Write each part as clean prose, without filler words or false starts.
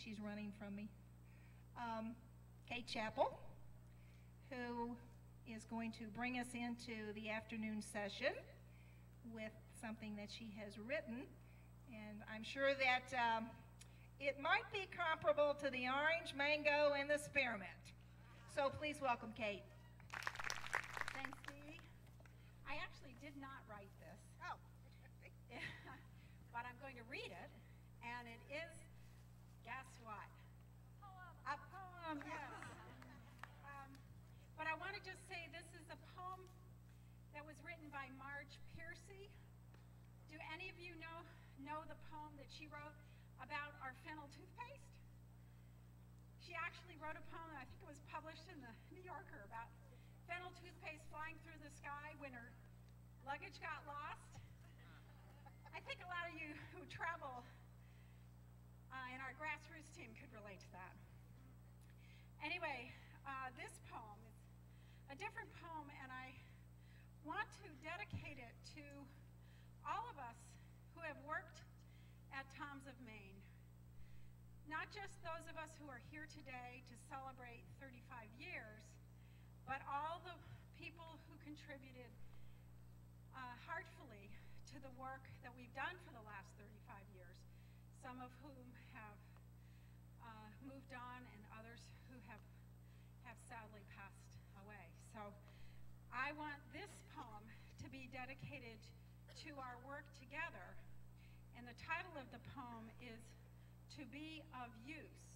she's running from me. Kate Chappell, who is going to bring us into the afternoon session with something that she has written. And I'm sure that it might be comparable to the orange, mango, and the spearmint. So please welcome Kate. Thanks, Dee. I actually did not write this. Oh. But I'm going to read it, and it is, guess what? A poem, yes. But I want to just say this is a poem that was written by Marge Piercy. Do any of you know the poem that she wrote about our fennel toothpaste? She actually wrote a poem, I think it was published in the New Yorker, about fennel toothpaste flying through the sky when her luggage got lost. I think a lot of you who travel in our grassroots team could relate to that. Anyway, this poem is a different poem, and I want to dedicate it to all of us who have worked at Tom's of Maine. Not just those of us who are here today to celebrate 35 years, but all the people who contributed heartfully to the work that we've done for the last 35 years, some of whom have moved on and others who have sadly passed away. So I want this poem to be dedicated to our work together, and the title of the poem is To Be of Use.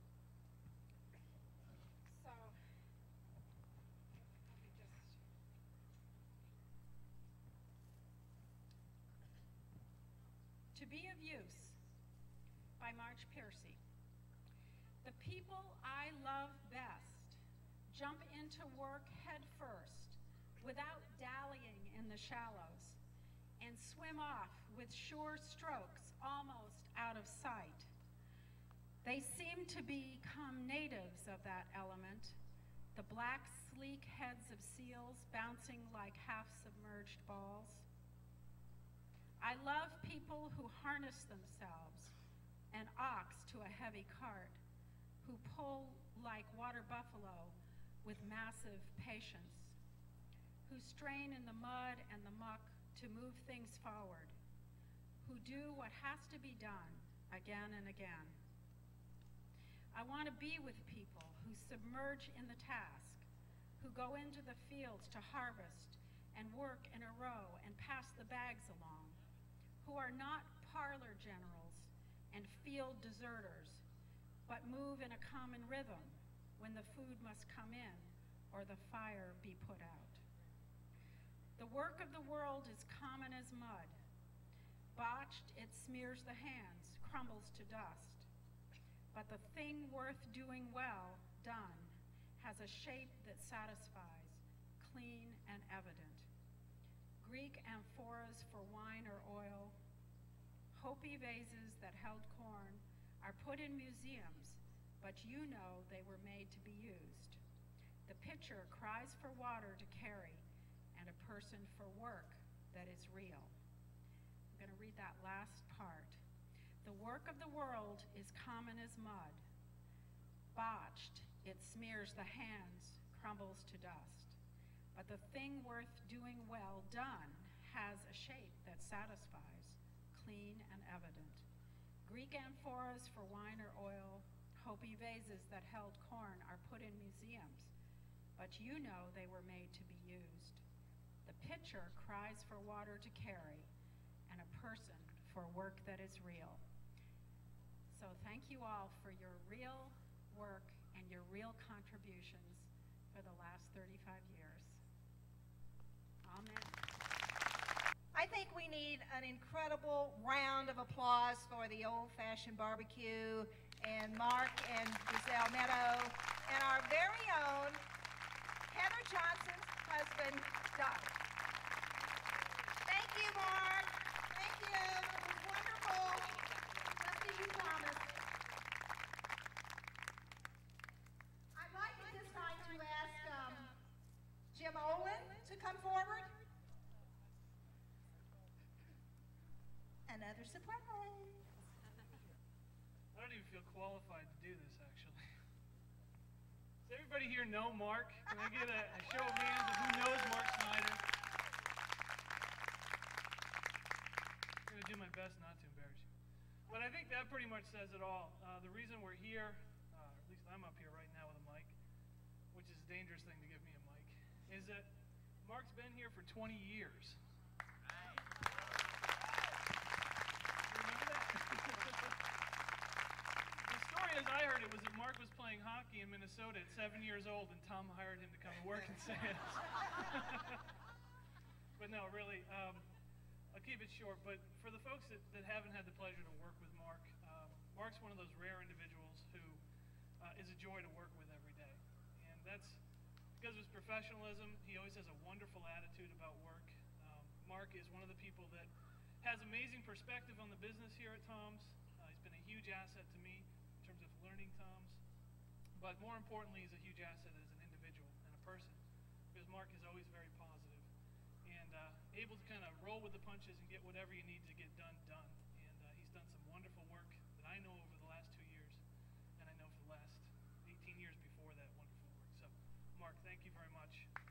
So let me just To Be of Use by Marge Piercy. The people I love best jump into work head first without dallying in the shallows and swim off with sure strokes almost out of sight. They seem to become natives of that element, the black sleek heads of seals bouncing like half-submerged balls. I love people who harness themselves, an ox to a heavy cart, who pull like water buffalo with massive patience, who strain in the mud and the muck to move things forward, who do what has to be done again and again. I want to be with people who submerge in the task, who go into the fields to harvest and work in a row and pass the bags along, who are not parlor generals and field deserters, but move in a common rhythm when the food must come in or the fire be put out. The work of the world is common as mud. Botched, it smears the hands, crumbles to dust. But the thing worth doing well done has a shape that satisfies, clean and evident. Greek amphoras for wine or oil, Hopi vases that held corn are put in museums, but you know they were made to be used. The pitcher cries for water to carry and a person for work that is real. I'm going to read that last part. The work of the world is common as mud. Botched, it smears the hands, crumbles to dust. But the thing worth doing well done has a shape that satisfies, clean and evident. Greek amphoras for wine or oil, Hopi vases that held corn are put in museums, but you know they were made to be used. The pitcher cries for water to carry, and a person for work that is real. So thank you all for your real work and your real contributions for the last 35 years. Amen. I think we need an incredible round of applause for the old-fashioned barbecue and Mark and Giselle Meadow and our very own Heather Johnson's husband, Doug. Thank you, Mark. Thank you. It was wonderful. Just as you promised. I'd like at this time to ask Jim Olin to come forward. Another surprise. I don't don't even feel qualified to do this, actually. Does everybody here know Mark? Can I get a show of hands of who knows Mark Snyder? I'm going to do my best not to embarrass you. But I think that pretty much says it all. The reason we're here, at least I'm up here right now with a mic, which is a dangerous thing to give me a mic, is that Mark's been here for 20 years. As I heard it was that Mark was playing hockey in Minnesota at 7 years old, and Tom hired him to come and work in sales. But no, really, I'll keep it short. But for the folks that haven't had the pleasure to work with Mark, Mark's one of those rare individuals who is a joy to work with every day. And that's because of his professionalism. He always has a wonderful attitude about work. Mark is one of the people that has amazing perspective on the business here at Tom's. He's been a huge asset to me in terms of learning Tom's, but more importantly, he's a huge asset as an individual and a person, because Mark is always very positive and able to kind of roll with the punches and get whatever you need to get done. And he's done some wonderful work that I know over the last 2 years, and I know for the last 18 years before that wonderful work. So, Mark, thank you very much, and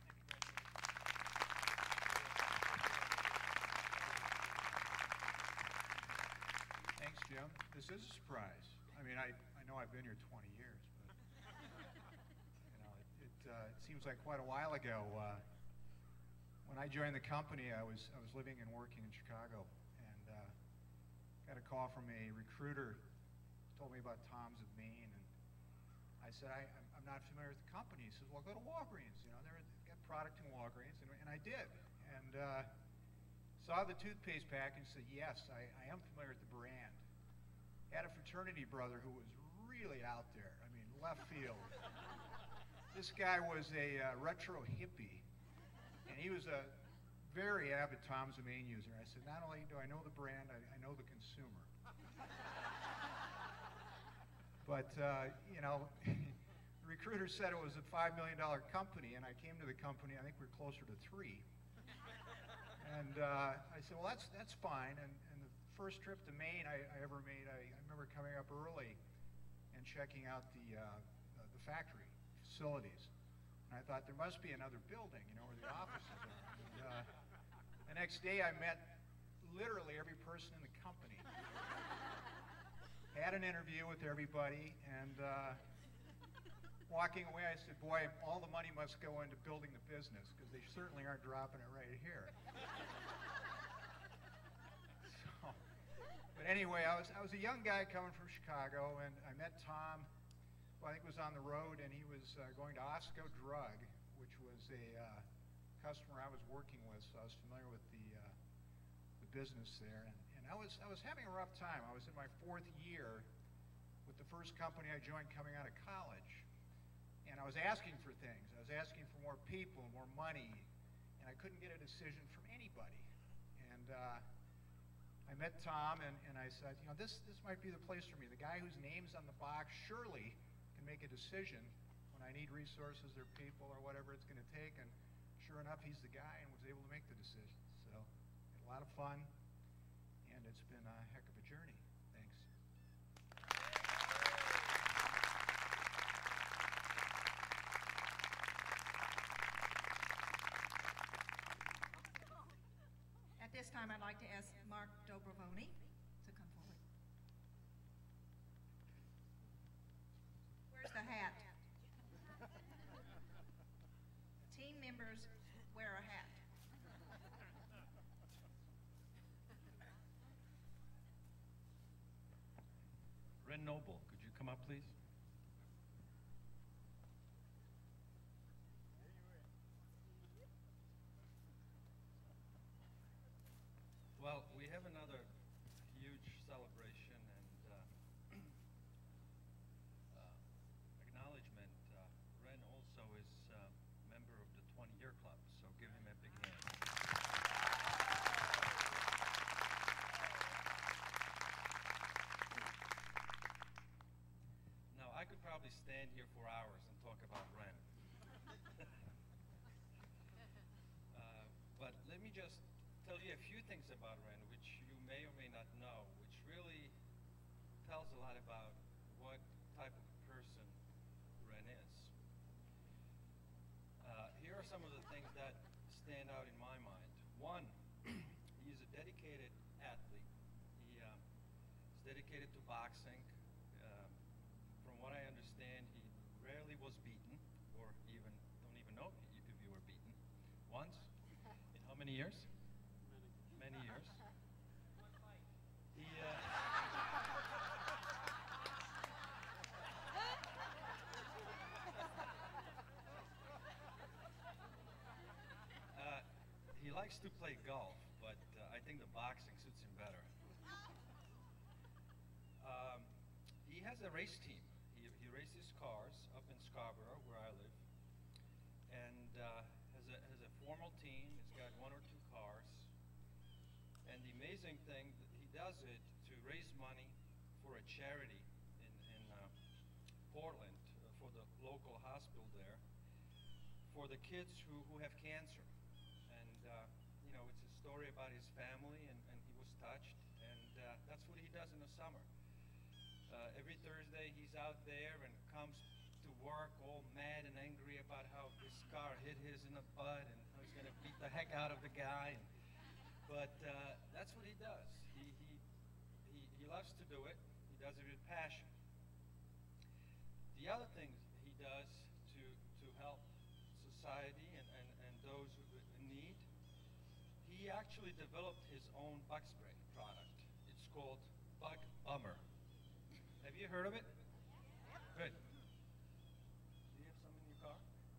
congratulations. Thanks, Jim. This is a surprise. I mean, I know I've been here 20 years, but it seems like quite a while ago. When I joined the company, I was living and working in Chicago, and got a call from a recruiter, told me about Tom's of Maine, and I said, I'm not familiar with the company. He says, well, go to Walgreens. You know, they've got product in Walgreens, and I did, and saw the toothpaste package and said, yes, I am familiar with the brand. Had a fraternity brother who was really out there. I mean, left field. This guy was a retro hippie, and he was a very avid Tom's of Maine user. I said, not only do I know the brand, I know the consumer. But, you know, the recruiter said it was a $5 million company, and I came to the company, I think we were closer to 3. And I said, well, that's fine. And the first trip to Maine I ever made, I remember coming up early and checking out the factory facilities. And I thought there must be another building, you know, where the offices are. And the next day I met literally every person in the company. Had an interview with everybody, and walking away I said, boy, all the money must go into building the business, because they certainly aren't dropping it right here. But anyway, I was a young guy coming from Chicago, and I met Tom, who I think was on the road, and he was going to Osco Drug, which was a customer I was working with, so I was familiar with the business there. And I was having a rough time. I was in my 4th year with the first company I joined coming out of college, and I was asking for things. I was asking for more people, more money, and I couldn't get a decision from anybody. And I met Tom, and I said, you know, this might be the place for me. The guy whose name's on the box surely can make a decision when I need resources or people or whatever it's going to take. And sure enough, he's the guy, and was able to make the decision. So, had a lot of fun, and it's been a heck of a journey. Thanks. At this time, I'd like to ask Mark Dobrovoni to come forward. Where's the hat? Team members wear a hat. Ren Noble, could you come up, please? Well, we have another huge celebration and acknowledgement. Ren also is a member of the 20-year club, so give him a big hand. Now, I could probably stand here for hours and talk about Ren. But let me just tell you a few things about Ren, which you may or may not know, which really tells a lot about stand out in my mind. One, he's a dedicated athlete. He's dedicated to boxing. From what I understand, he rarely was beaten, or don't even know if you were beaten. Once? In how many years? Many years. He, he likes to play golf, but I think the boxing suits him better. He has a race team. He races cars up in Scarborough, where I live, and has a formal team. He's got one or two cars. And the amazing thing, that he does it to raise money for a charity in Portland, for the local hospital there, for the kids who have cancer. And it's a story about his family, and he was touched. And that's what he does in the summer. Every Thursday he's out there and comes to work all mad and angry about how his car hit his in the butt and how he's going to beat the heck out of the guy. But that's what he does. He loves to do it. He does it with passion. The other thing he does to help society and those who in need, he actually developed his own bug spray product. It's called Bug Bummer. Have you heard of it? Good. Do you have some in your car?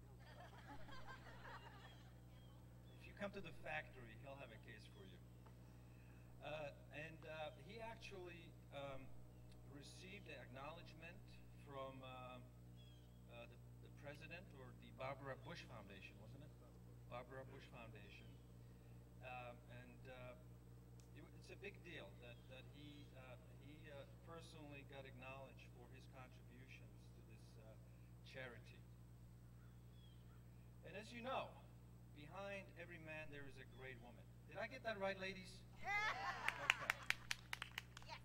If you come to the factory, he'll have a case for you. And he actually received an acknowledgement from the president, or the Barbara Bush Foundation, wasn't it? Barbara Bush Foundation. It's a big deal that he personally got acknowledged for his contributions to this charity. And as you know, behind every man there is a great woman. Did I get that right, ladies? Okay. Yes.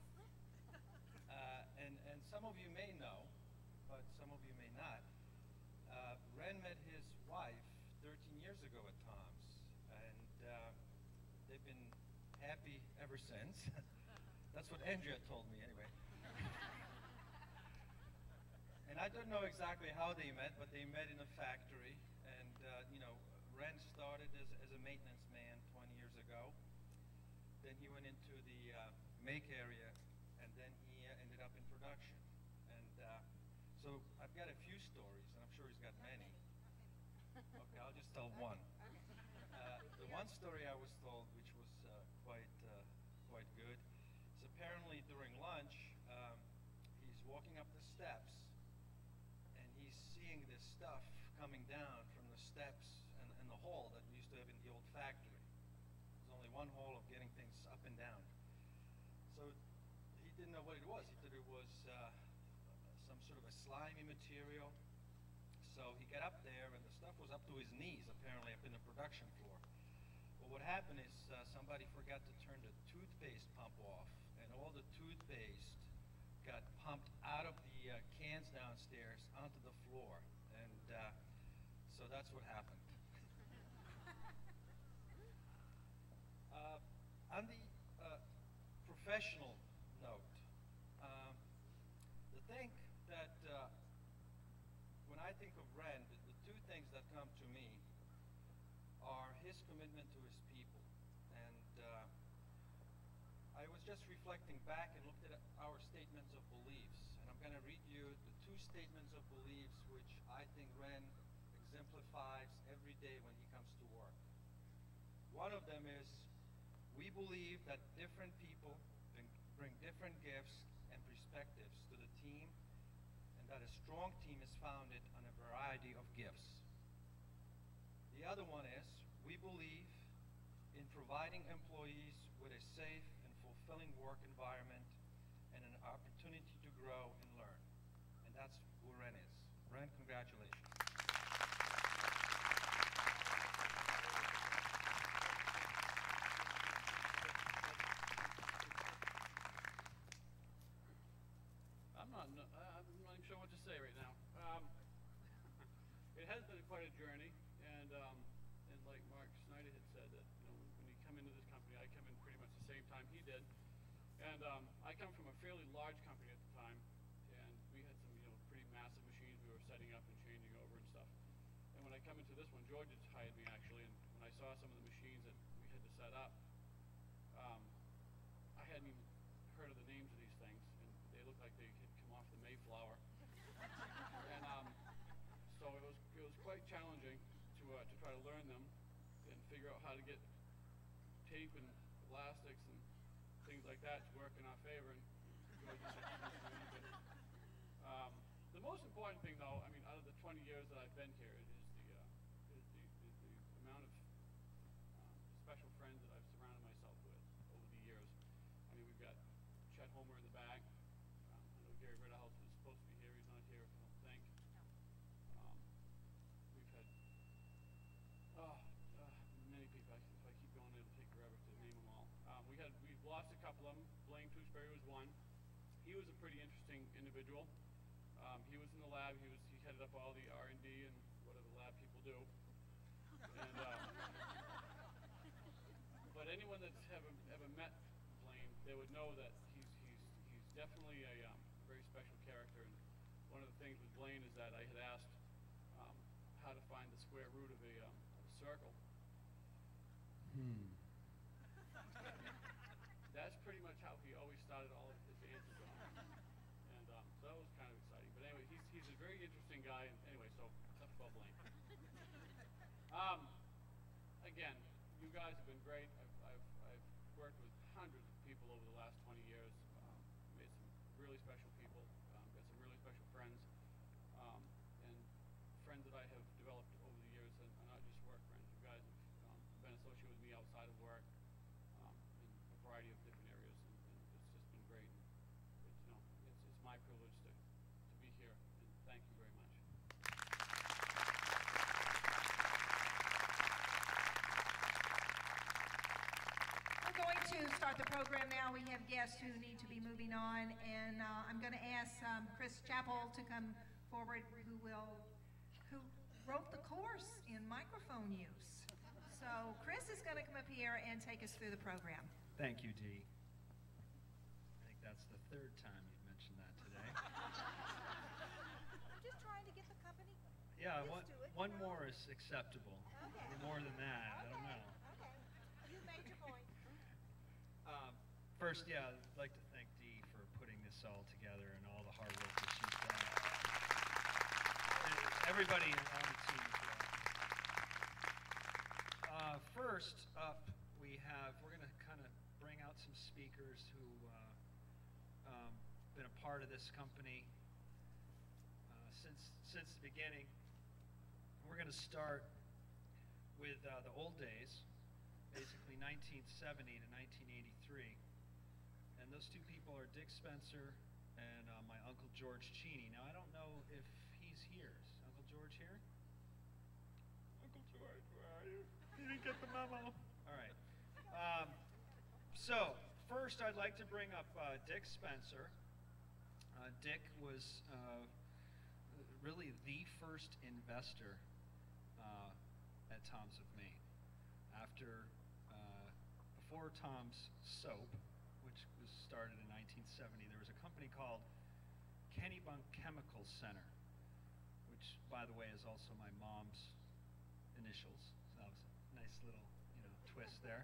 And some of you may know, but some of you may not. Ren met his wife 13 years ago at Tom's, and they've been happy ever since. That's what Andrea told me anyway. And I don't know exactly how they met, but they met in a factory. And Ren started as a maintenance man 20 years ago. Then he went into the make area, and then he ended up in production. And so I've got a few stories, and I'm sure he's got many. Okay, I'll just tell one. The one story I was told, which was quite good, is apparently during lunch, he's walking up the steps, and he's seeing this stuff coming down from the steps and the hall that we used to have in the old factory. There's only one hall of getting things up and down. So he didn't know what it was. He thought it was some sort of a slimy material. So he got up there, and the stuff was up to his knees, apparently, up in the production floor. But what happened is somebody forgot to turn the toothpaste pump off, and all the toothpaste got pumped out of the cans downstairs onto the floor. And so that's what happened. On the professional note, the thing that when I think of Ren, the two things that come to me are his commitment to his people. And I was just reflecting back and looked at our statements of beliefs. And I'm going to read you the two statements of beliefs which I think Ren exemplifies every day when he comes to work. One of them is, we believe that different people bring different gifts and perspectives to the team, and that a strong team is founded on a variety of gifts. The other one is, we believe in providing employees with a safe and fulfilling work environment and an opportunity to grow and learn. And that's who Ren is. Ren, congratulations. I'm not even sure what to say right now. It has been quite a journey, and like Mark Snyder And I come from a fairly large company at the time, and we had some, pretty massive machines we were setting up and changing over and stuff. And when I come into this one, George had hired me actually, and when I saw some of the machines that we had to set up, I hadn't even heard of the names of these things, and they looked like they had come off the Mayflower. And so it was quite challenging to try to learn them and figure out how to get tape and elastics and things like that to work in our favor. And the most important thing, though, I mean, out of the 20 years that I've been here, is the amount of special friends that I've surrounded myself with over the years. I mean, we've got Chet Homer in the back. I know Gary Ritterhouse is supposed to be here. He's not here, I don't think. We've had many people. If I keep going, it'll take forever to name them all. We've lost a couple of them. Blaine Tewksbury was one. He was a pretty interesting individual. He was in the lab. He headed up all the R&D and whatever lab people do. And but anyone that's ever met Blaine, they would know that he's definitely a very special character. And one of the things with Blaine is that I had asked how to find the square root of a circle. That's pretty much how he always started all of his answers on. And so that was kind of exciting. But anyway, he's a very interesting guy. And anyway, so enough about Blaine. Again, you guys have been great. I've worked with hundreds of people over the last 20 years. Made some really special people. Got some really special friends. And friends that I have developed over the years and are not just work friends. You guys have been associated with me outside of work in a variety of different areas, and it's just been great. It's my privilege to be here, and thank you very much. We're going to start the program now. We have guests who need to be moving on, and I'm going to ask Chris Chappell to come forward, who wrote the course in microphone use. So Chris is going to come up here and take us through the program. Thank you, Dee. I think that's the third time you've mentioned that today. I'm just trying to get the company Yeah, used to it, one you know? more is acceptable. Okay. Any more than that, I don't know. Okay. You made your point. First, yeah, I'd like to thank Dee for putting this all together and all the hard work that she's done. And everybody on the team as well. First up, we're going to kind of bring out some speakers who been a part of this company since the beginning. We're going to start with the old days, basically 1970 to 1983. And those two people are Dick Spencer and my Uncle George Cheney. Now, I don't know if he's here. Is Uncle George here? Uncle George, where are you? You didn't get the memo. All right. So, first I'd like to bring up Dick Spencer. Dick was really the first investor at Tom's of Maine. Before Tom's Soap, which was started in 1970, there was a company called Kennebunk Chemical Center, which, by the way, is also my mom's initials. So that was a nice little, twist there.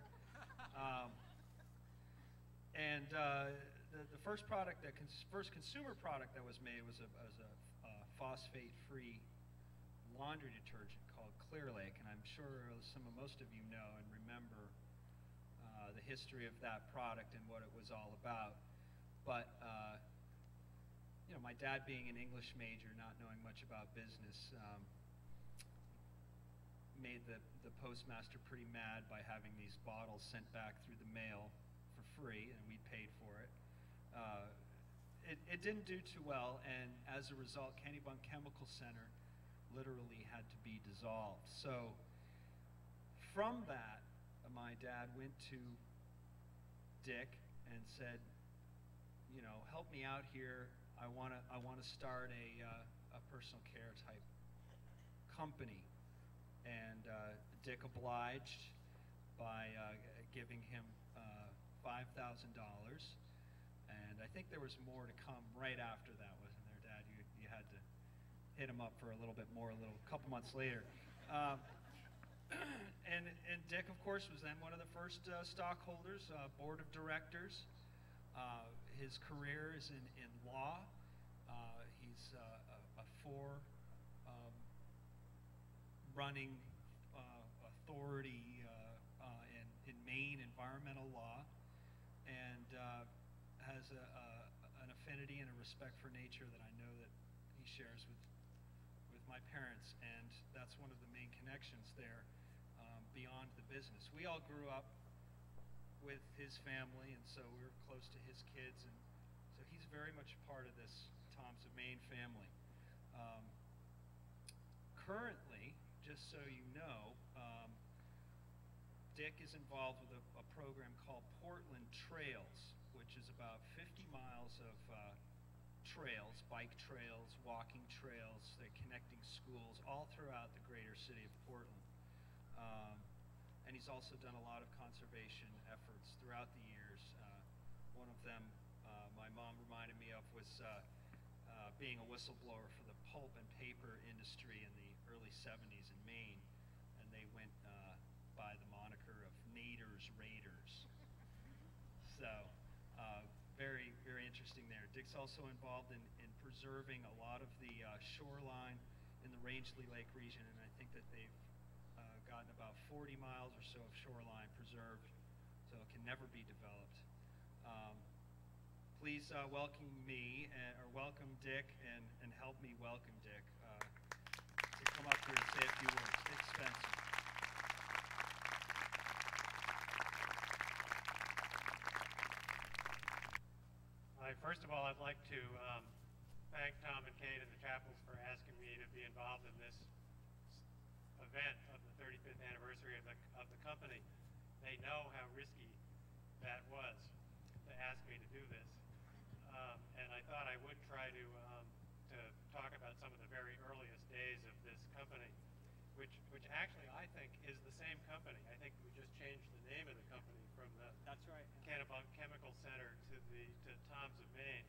The first product, first consumer product that was made was a phosphate-free laundry detergent called Clear Lake, and I'm sure most of you know and remember the history of that product and what it was all about. But my dad being an English major, not knowing much about business, made the postmaster pretty mad by having these bottles sent back through the mail for free, and we paid for it. It didn't do too well, and as a result, Kennebunk Chemical Center literally had to be dissolved. So from that, my dad went to Dick and said, help me out here. I want to start a personal care type company. And Dick obliged by giving him $5,000 And I think there was more to come right after that, wasn't there, Dad? You had to hit him up for a little bit more a couple months later. And Dick, of course, was then one of the first stockholders, board of directors. His career is in law. He's a running authority in Maine environmental law, and has an affinity and a respect for nature that I know that he shares with my parents, and that's one of the main connections there beyond the business. We all grew up with his family, and so we were close to his kids, and so he's very much a part of this Tom's of Maine family. Currently, just so you know, Dick is involved with a program called Portland Trails, which is about 50 miles of trails, bike trails, walking trails. They're connecting schools all throughout the greater city of Portland. And he's also done a lot of conservation efforts throughout the years. One of them, my mom reminded me of, was being a whistleblower for the pulp and paper industry in the early 70s in Maine, and they went by the moniker of Naders Raiders. So very, very interesting there. Dick's also involved in preserving a lot of the shoreline in the Rangeley Lake region, and I think that they've gotten about 40 miles or so of shoreline preserved, so it can never be developed. Please welcome me, or welcome Dick, and help me welcome Dick to come up here and say a few words. Dick Spencer. First of all, I'd like to thank Tom and Kate and the Chappells for asking me to be involved in this event of the 35th anniversary of the company. They know how risky that was to ask me to do this. And I thought I would try to talk about some of the very earliest days of this company, which actually I think is the same company. I think we just changed the name of the company from the Kennebunk Chemical Center to Tom's of Maine.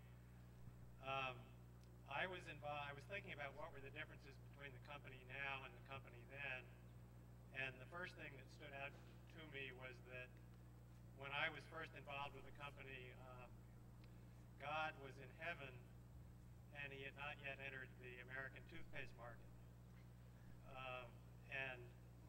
I was thinking about what were the differences between the company now and the company then, and the first thing that stood out to me was that when I was first involved with the company, God was in heaven and he had not yet entered the American toothpaste market. And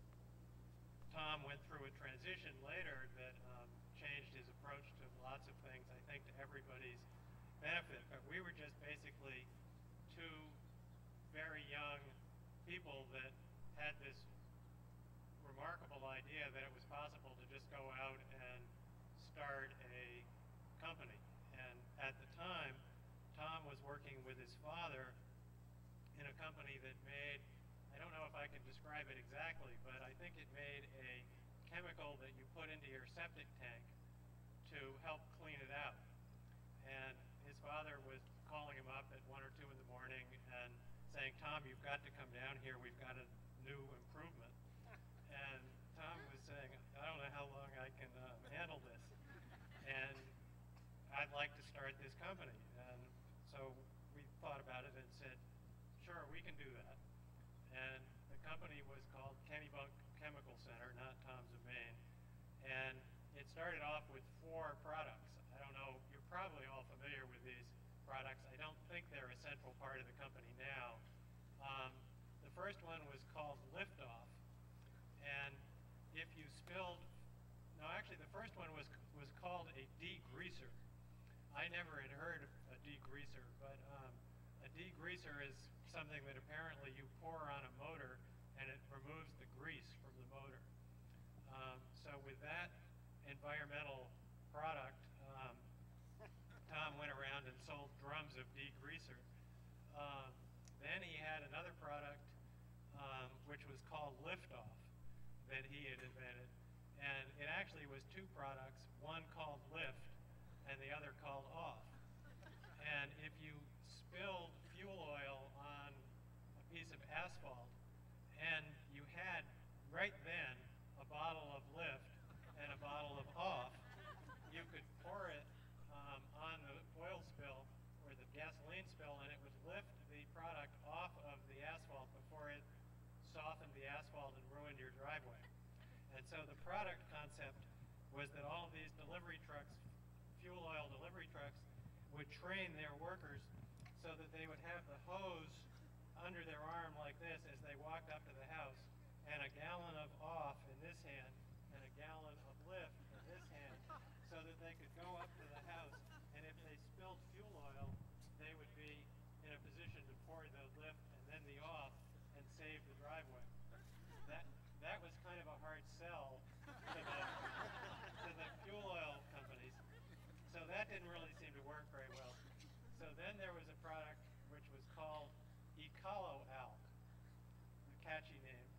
Tom went through a transition later that changed his approach to lots of things, I think to everybody's benefit. But we were just basically two very young people that had this remarkable idea that it was possible to just go out and start a company. And at the time, Tom was working with his father in a company that made, I don't know if I can describe it exactly, but I think it made a chemical that you put into your septic tank to help clean it out. And his father was calling him up at 1 or 2 in the morning and saying, Tom, you've got to come down here, we've got a new improvement. And Tom was saying, I don't know how long I can handle this. And I'd like to start this company. And so we thought about it and said, sure, we can do that. And the company was called Kennebunk Chemical Center, not Tom's of Maine. And it started off with 4 products. I don't know, you're probably all familiar with these products. I don't think they're a central part of the company now. The first one was called Liftoff. And if you spilled, no, actually the first one was called a degreaser. I never had heard of a degreaser, but a degreaser is something that apparently you pour on a motor and it removes the grease from the motor. So with that environmental product, Tom went around and sold drums of degreaser. Then he had another product which was called Liftoff that he had invented. And it actually was 2 products, one called Lift and the other called Off. And if you spilled fuel oil on a piece of asphalt and you had right then a bottle of Lift and a bottle of Off, you could pour it on the softened the asphalt and ruined your driveway. And so the product concept was that all of these delivery trucks, fuel oil delivery trucks, would train their workers so that they would have the hose under their arm like this as they walked up to the house, and a gallon of off in this hand and a gallon of lift in this hand, so that they could go up to the house, and if they spilled fuel oil, they would be in a position to pour the lift and then the off and save the driveway. That was kind of a hard sell to the fuel oil companies. So that didn't really seem to work very well. So then there was a product which was called Ecolo-Alc, a catchy name.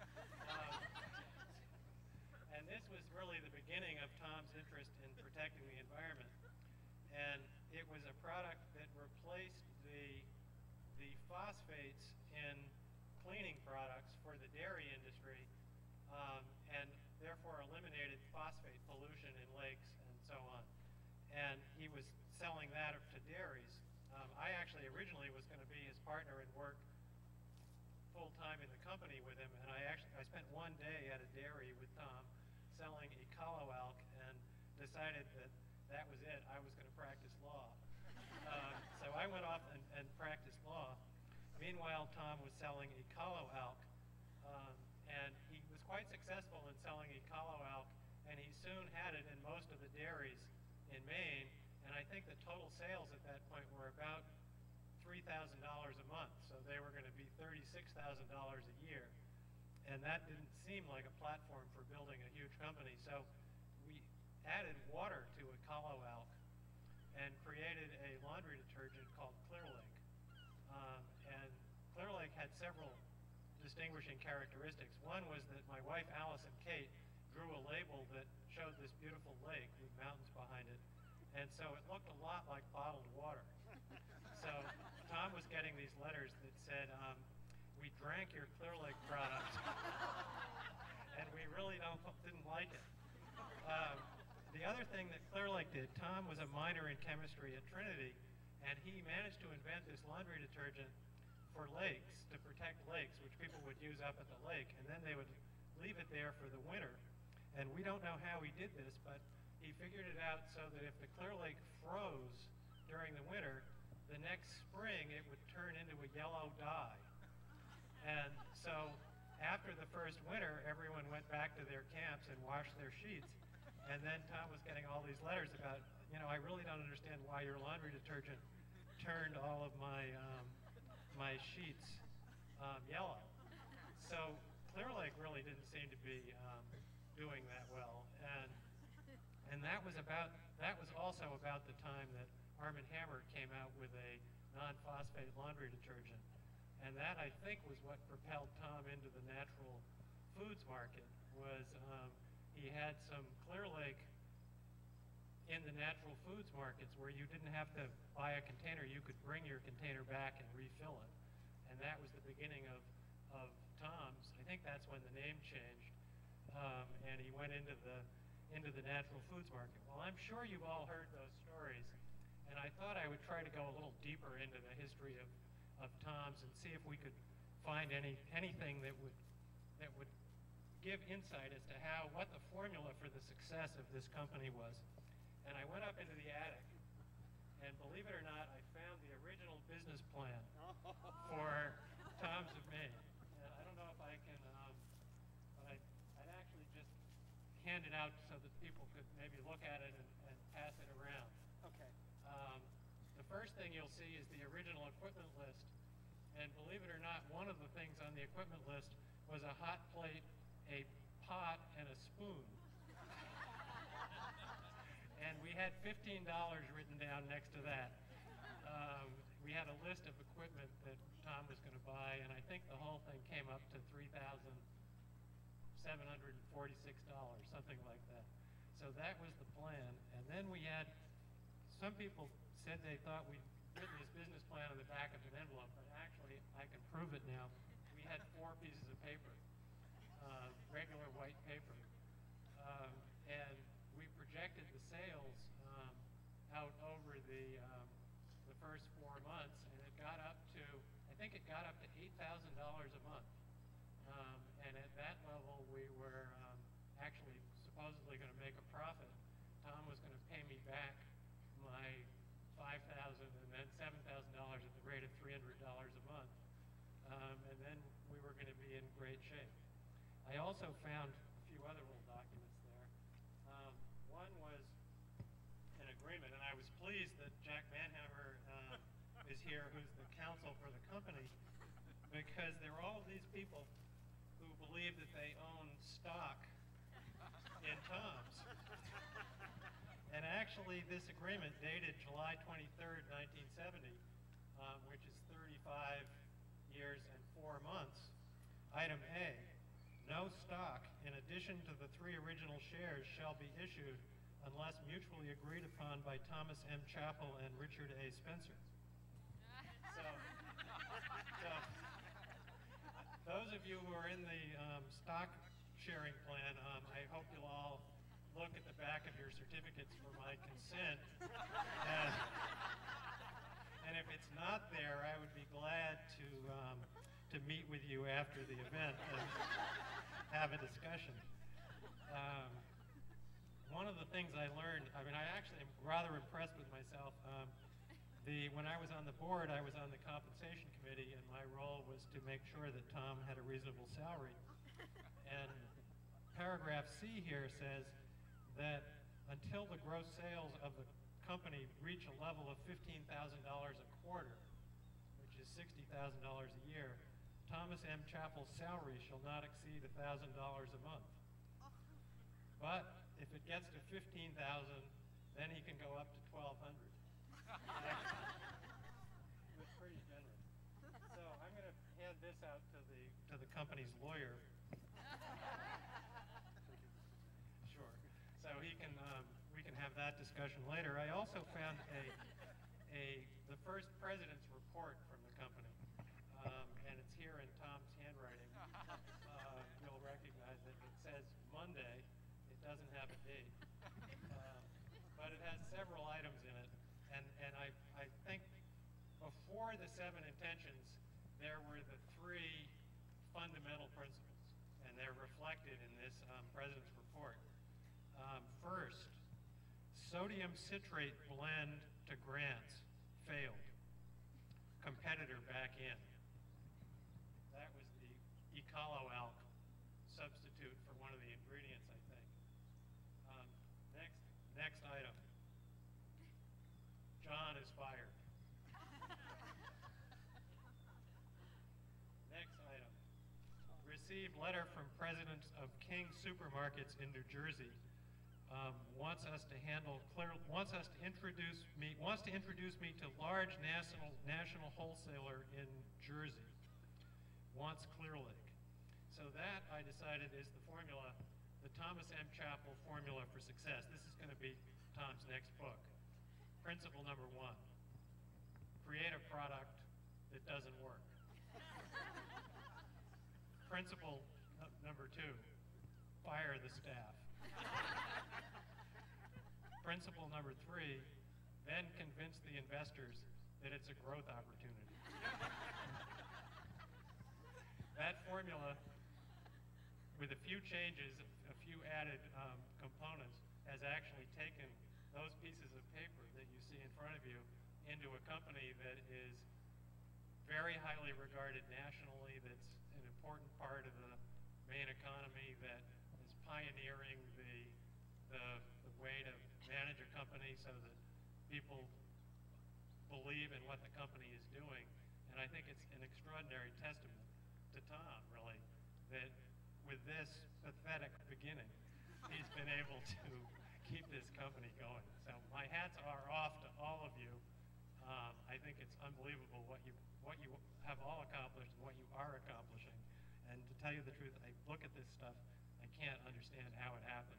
And this was really the beginning of Tom's interest in protecting the environment. And it was a product that replaced the phosphates in cleaning products for the dairy industry, and therefore eliminated phosphate pollution in lakes and so on. And he was selling that to dairies. I actually originally was going to be his partner and work full-time in the company with him, and I spent one day at a dairy with Tom selling Ecolo-Alc and decided that was it. I was going to practice law. So I went off and practiced law. Meanwhile, Tom was selling Ecolo-Alc, and he was quite successful in selling Ecolo-Alc, and he soon had it in most of the dairies in Maine, and I think the total sales at that point were about $3,000 a month, so they were going to be $36,000 a year, and that didn't seem like a platform for building a huge company, so we added water to Ecolo-Alc and created a laundry detergent called Clear Lake. And Clear Lake had several distinguishing characteristics. One was that my wife Alice and Kate drew a label that showed this beautiful lake with mountains behind it, and so it looked a lot like bottled water. So Tom was getting these letters that said, we drank your Clear Lake product and we really didn't like it. The other thing that Clear Lake did, Tom was a minor in chemistry at Trinity, and he managed to invent this laundry detergent for lakes, to protect lakes, which people would use up at the lake, and then they would leave it there for the winter. And we don't know how he did this, but he figured it out so that if the Clear Lake froze during the winter, the next spring it would turn into a yellow dye. And so after the first winter, everyone went back to their camps and washed their sheets. And then Tom was getting all these letters about, I really don't understand why your laundry detergent turned all of my sheets yellow. So Clear Lake really didn't seem to be doing that well, and that was also about the time that Arm & Hammer came out with a non-phosphate laundry detergent, and that I think was what propelled Tom into the natural foods market. Was he had some Clear Lake in the natural foods markets where you didn't have to buy a container, you could bring your container back and refill it. And that was the beginning of Tom's. I think that's when the name changed, and he went into the natural foods market. Well, I'm sure you've all heard those stories, and I thought I would try to go a little deeper into the history of Tom's and see if we could find anything that would give insight as to what the formula for the success of this company was. And I went up into the attic, and believe it or not, I found the original business plan for Tom's of Maine. And I don't know if I can, but I'd actually just hand it out so that people could maybe look at it and pass it around. Okay. The first thing you'll see is the original equipment list. And believe it or not, one of the things on the equipment list was a hot plate, a pot, and a spoon. And we had $15 written down next to that. We had a list of equipment that Tom was going to buy, and I think the whole thing came up to $3,746, something like that. So that was the plan. And then we had, some people said they thought we'd written this business plan on the back of an envelope, but actually, I can prove it now. We had 4 pieces of paper, regular white paper. And we projected the sales out over the first 4 months, and it got up to, I think it got up to $8,000 a month. actually supposedly going to make a profit. Tom was going to pay me back my $5,000 and then $7,000 at the rate of $300 a month. And then we were going to be in great shape. I also found a few other little documents there. One was an agreement, and I was pleased that Jack Manhammer is here, who's the counsel for the company, because there are all of these people who believe that they own stock in Tom's. And actually, this agreement dated July 23rd, 1970, which is 35 years and 4 months. Item A, no stock in addition to the 3 original shares shall be issued unless mutually agreed upon by Thomas M. Chappell and Richard A. Spencer. So those of you who are in the stock sharing plan, I hope you'll all look at the back of your certificates for my consent. And if it's not there, I would be glad to meet with you after the event and have a discussion. One of the things I learned, I mean, I actually am rather impressed with myself. When I was on the board, I was on the compensation committee, and my role was to make sure that Tom had a reasonable salary. And paragraph C here says that until the gross sales of the company reach a level of $15,000 a quarter, which is $60,000 a year, Thomas M. Chappell's salary shall not exceed $1,000 a month. But if it gets to $15,000, then he can go up to $1,200. It's pretty generous. So I'm going to hand this out to the company's lawyer. Sure. So we can have that discussion later. I also found the first president's report from the company, and it's here in Tom's handwriting. You'll recognize it. It says Monday. It doesn't have a date, but it has several items in it. And I think before the 7 intentions, there were the 3 fundamental principles, and they're reflected in this president's report. First, sodium citrate blend to grants failed. Competitor back in. That was the Ecoloalc substitute for one of the ingredients, I think. Next item. John is fired. Next item. Received letter from presidents of King Supermarkets in New Jersey. Wants to introduce me to large national wholesaler in Jersey. Wants Clear Lake. So that, I decided, is the formula, the Thomas M. Chappell formula for success. This is going to be Tom's next book. Principle number 1, create a product that doesn't work. Principle number 2, fire the staff. Principle number 3, then convince the investors that it's a growth opportunity. That formula, with a few changes, a few added components, has actually taken those pieces of paper that you see in front of you into a company that is very highly regarded nationally, that's an important part of the Maine economy, that is pioneering the way to manage a company so that people believe in what the company is doing. And I think it's an extraordinary testament to Tom, really, that with this pathetic beginning, he's been able to keep this company going. So my hats are off to all of you. I think it's unbelievable what you have all accomplished and what you are accomplishing. And to tell you the truth, I look at this stuff, I can't understand how it happened.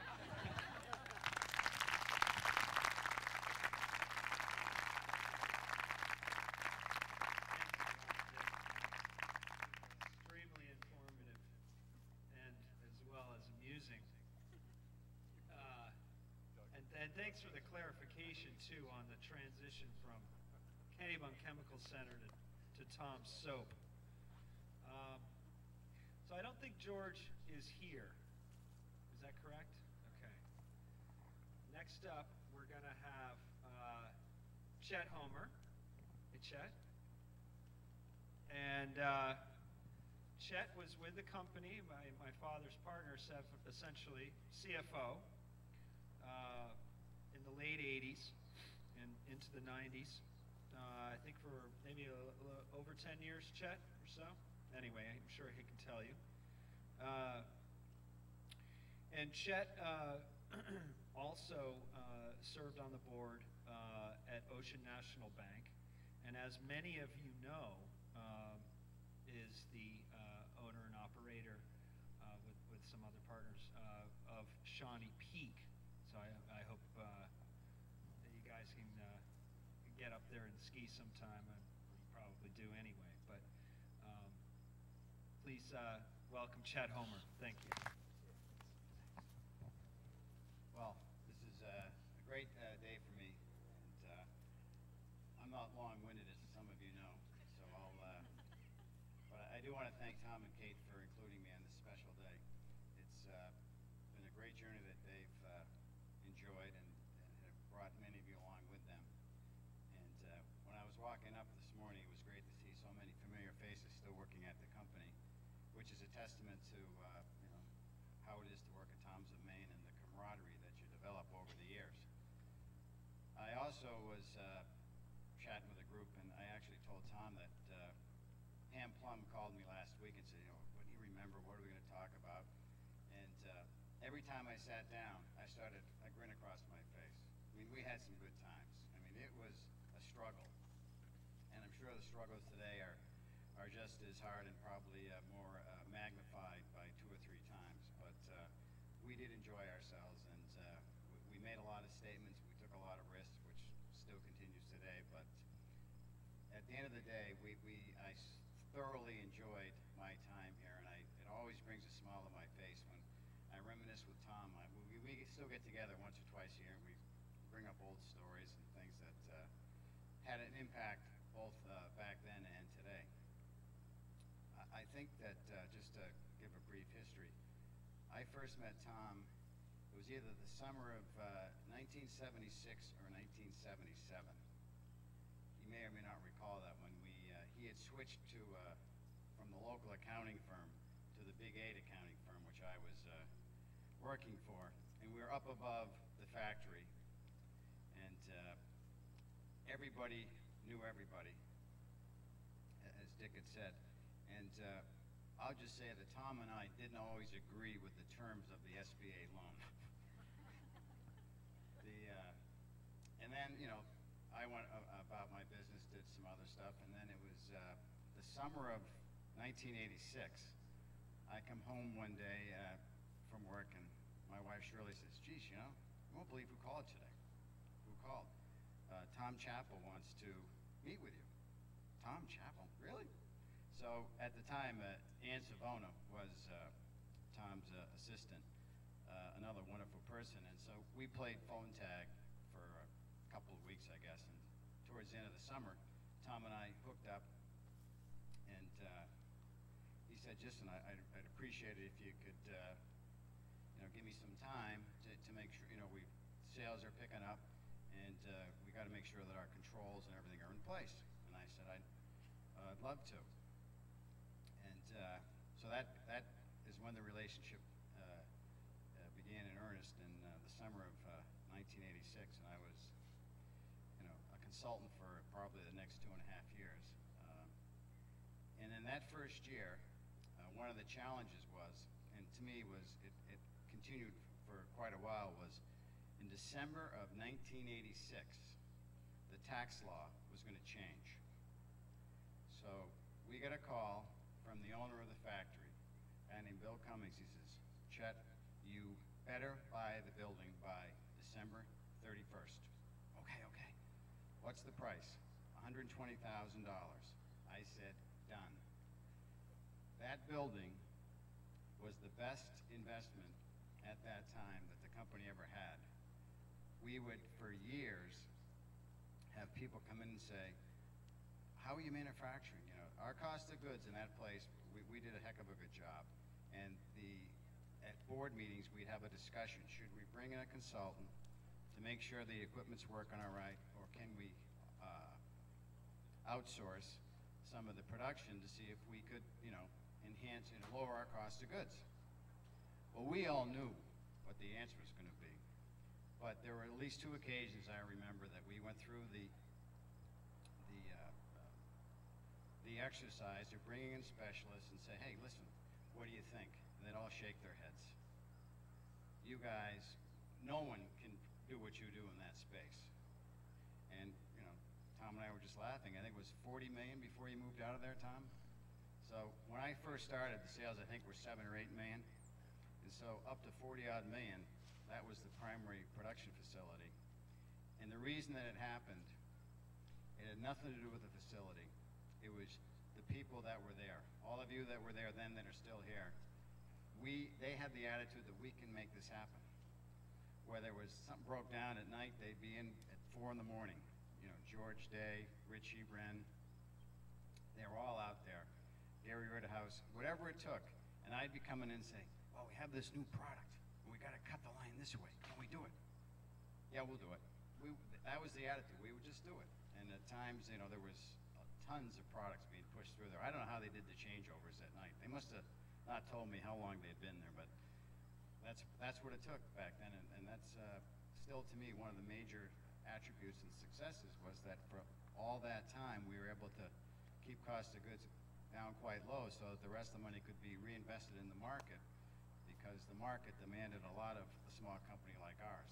Extremely informative and as well as amusing. And thanks for the clarification, too, on the transition from Kennebunk Chemical Center to Tom's Soap. So I don't think George is here. that correct? Okay. Next up, we're going to have Chet Homer. Hey, Chet. And Chet was with the company, my father's partner, essentially CFO, in the late 80s and into the 90s. I think for maybe over 10 years, Chet, or so. Anyway, I'm sure he can tell you. And Chet also served on the board at Ocean National Bank, and as many of you know, is the owner and operator with some other partners of Shawnee Peak. So I hope that you guys can get up there and ski sometime. You probably do anyway, but please welcome Chet Homer. Thank you. Well, this is a great day for me, and I'm not long-winded, as some of you know, so but I do want to thank Tom and Kate for including me on this special day. It's been a great journey that they've enjoyed and have brought many of you along with them. And when I was walking up this morning, it was great to see so many familiar faces still working at the company, which is a testament to how it is to work at Tom's of Maine and the camaraderie that you develop over the years. I also was chatting with a group, and I actually told Tom that Pam Plum called me last week and said, what do you remember? What are we going to talk about? And every time I sat down, I started a grin across my face. I mean, we had some good times. I mean, it was a struggle, and I'm sure the struggles today are just as hard and probably more magnified by 2 or 3 times. But we did enjoy ourselves, and we made a lot of statements. We took a lot of risks, which still continues today. But at the end of the day, I thoroughly enjoyed my time here, and it always brings a smile to my face when I reminisce with Tom. We still get together once or twice a year, and we bring up old stories and things that had an impact both back then and today. I think that just to give a brief history, I first met Tom, it was either the summer of 1976 or 1977. You may or may not recall that when he had switched from the local accounting firm to the Big 8 accounting firm, which I was working for, and we were up above the factory, and everybody knew everybody, as Dick had said. And I'll just say that Tom and I didn't always agree with the terms of the SBA loan. And then, I went about my business, did some other stuff, and then it was the summer of 1986. I come home one day from work, and my wife Shirley says, geez, you won't believe who called today. Who called? Tom Chappell wants to meet with you. Tom Chappell? Really? So at the time, Ann Savona was Tom's assistant, another wonderful person, and so we played phone tag for a couple of weeks, I guess, and towards the end of the summer, Tom and I hooked up, and he said, listen, I'd appreciate it if you could give me some time to make sure, sales are picking up, and we got to make sure that our controls and everything are in place. And I said, I'd love to. And so that is when the relationship began in earnest in the summer of 1986, and I was, a consultant for probably the next 2.5 years. And in that first year, one of the challenges was, and to me it continued for quite a while, was in December of 1986, the tax law was going to change. So we got a call from the owner of the factory, a guy named Bill Cummings. He says, Chet, you better buy the building by December 31st. Okay. What's the price? $120,000. I said, done. That building was the best investment at that time that the company ever had. We would, for years, have people come in and say, how are you manufacturing? Our cost of goods in that place, we did a heck of a good job. And board meetings, we'd have a discussion. Should we bring in a consultant to make sure the equipment's working all right, or can we outsource some of the production to see if we could, enhance and lower our cost of goods? Well, we all knew what the answer was going to be, but there were at least 2 occasions I remember that we went through the exercise of bringing in specialists and say, hey, listen, what do you think? And they'd all shake their heads. You guys, no one can do what you do in that space. And, Tom and I were just laughing. I think it was 40 million before you moved out of there, Tom? So when I first started, the sales, I think, were 7 or 8 million. And so up to 40-odd million, that was the primary production facility. And the reason that it happened, it had nothing to do with the facility. It was the people that were there. All of you that were there then that are still here, they had the attitude that we can make this happen. Where there was something broke down at night, they'd be in at 4 in the morning. George Day, Richie Wren, they were all out there. Gary Ritterhouse, whatever it took. And I'd be coming in and saying, well, we have this new product, and we got to cut the line this way. Can we do it? Yeah, we'll do it. That was the attitude. We would just do it. And at times, there was tons of products being pushed through there. I don't know how they did the changeovers at night. They must have not told me how long they'd been there, but that's what it took back then. And that's still, to me, one of the major attributes and successes was that for all that time, we were able to keep cost of goods down quite low so that the rest of the money could be reinvested in the market, because the market demanded a lot of a small company like ours.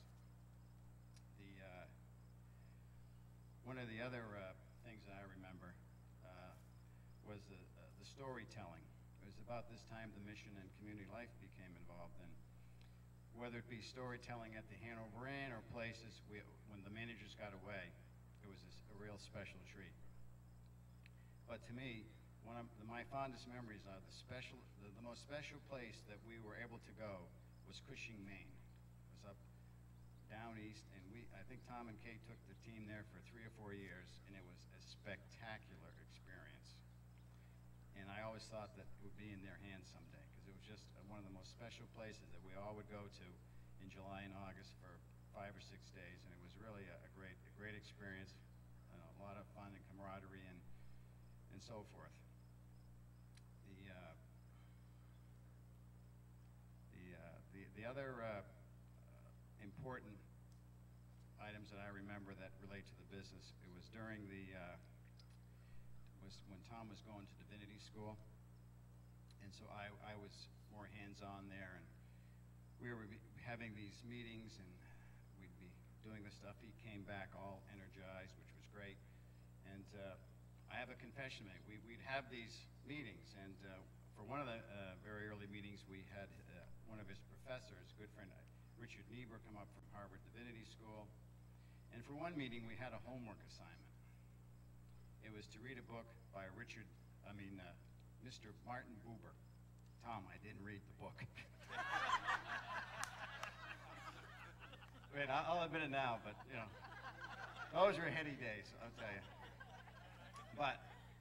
One of the other things that I remember was the storytelling. It was about this time the mission and community life became involved in. Whether it be storytelling at the Hanover Inn or places, when the managers got away, it was a real special treat. But to me, one of my fondest memories are the most special place that we were able to go was Cushing, Maine. It was up down east, and I think Tom and Kate took the team there for 3 or 4 years, and it was a spectacular experience. And I always thought that it would be in their hands someday, because it was just one of the most special places that we all would go to in July and August for 5 or 6 days, and it was really a great experience, and a lot of fun and camaraderie and so forth. The other important items that I remember that relate to the business, it was during was when Tom was going to divinity school, and so I was more hands-on there, and we were having these meetings, and we'd be doing the stuff. He came back all energized, which was great, and I have a confession to make. We'd have these meetings, and for one of the very early meetings, we had one of his professors, good friend Richard Niebuhr, come up from Harvard Divinity School. And for one meeting, we had a homework assignment. It was to read a book by Mr. Martin Buber. Tom, I didn't read the book. Wait, I'll admit it now, but those were heady days, I'll tell you. But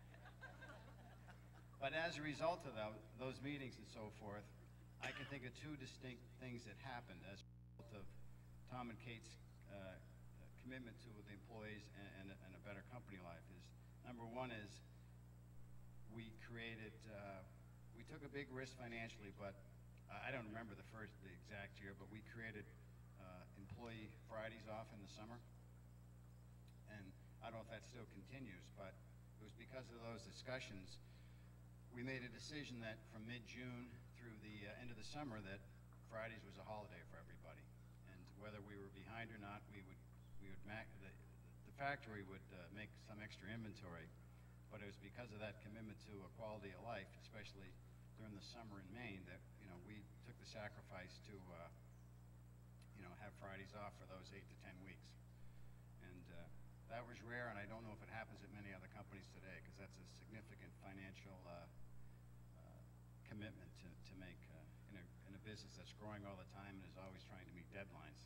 as a result of those meetings and so forth, I can think of 2 distinct things that happened as a result of Tom and Kate's commitment to the employees and a better company life. Number one is we took a big risk financially, but I don't remember the exact year, but we created employee Fridays off in the summer. And I don't know if that still continues, but it was because of those discussions we made a decision that from mid-June through the end of the summer that Fridays was a holiday for everybody, and whether we were behind or not, the factory would make some extra inventory, but it was because of that commitment to a quality of life, especially during the summer in Maine, that we took the sacrifice to have Fridays off for those 8 to 10 weeks, and that was rare, and I don't know if it happens at many other companies today, because that's a significant financial commitment to make in a business that's growing all the time and is always trying to meet deadlines.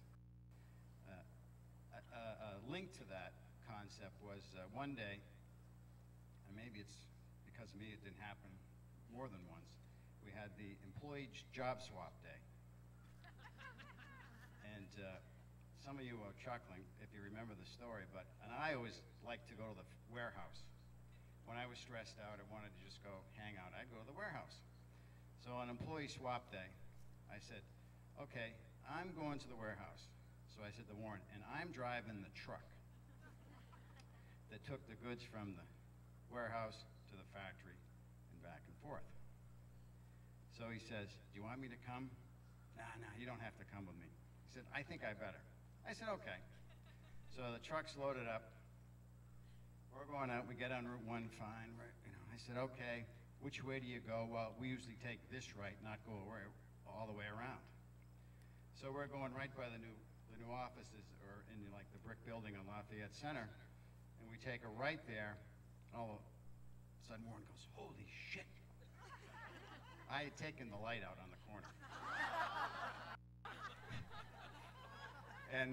A link to that concept was one day, and maybe it's because of me it didn't happen more than once, we had the employee job swap day. some of you are chuckling if you remember the story, and I always liked to go to the warehouse. When I was stressed out, I wanted to just go hang out, I'd go to the warehouse. So on employee swap day, I said, okay, I'm going to the warehouse. So I said to Warren, and I'm driving the truck that took the goods from the warehouse to the factory and back and forth. So he says, do you want me to come? Nah, you don't have to come with me. He said, I think I better. I said, okay. So the truck's loaded up. We're going out, we get on Route 1 fine, right? I said, okay, which way do you go? Well, we usually take this right, not go all the way around. So we're going right by the new offices, or in like the brick building on Lafayette Center, and we take a right there, and all of a sudden Warren goes, holy shit. I had taken the light out on the corner. And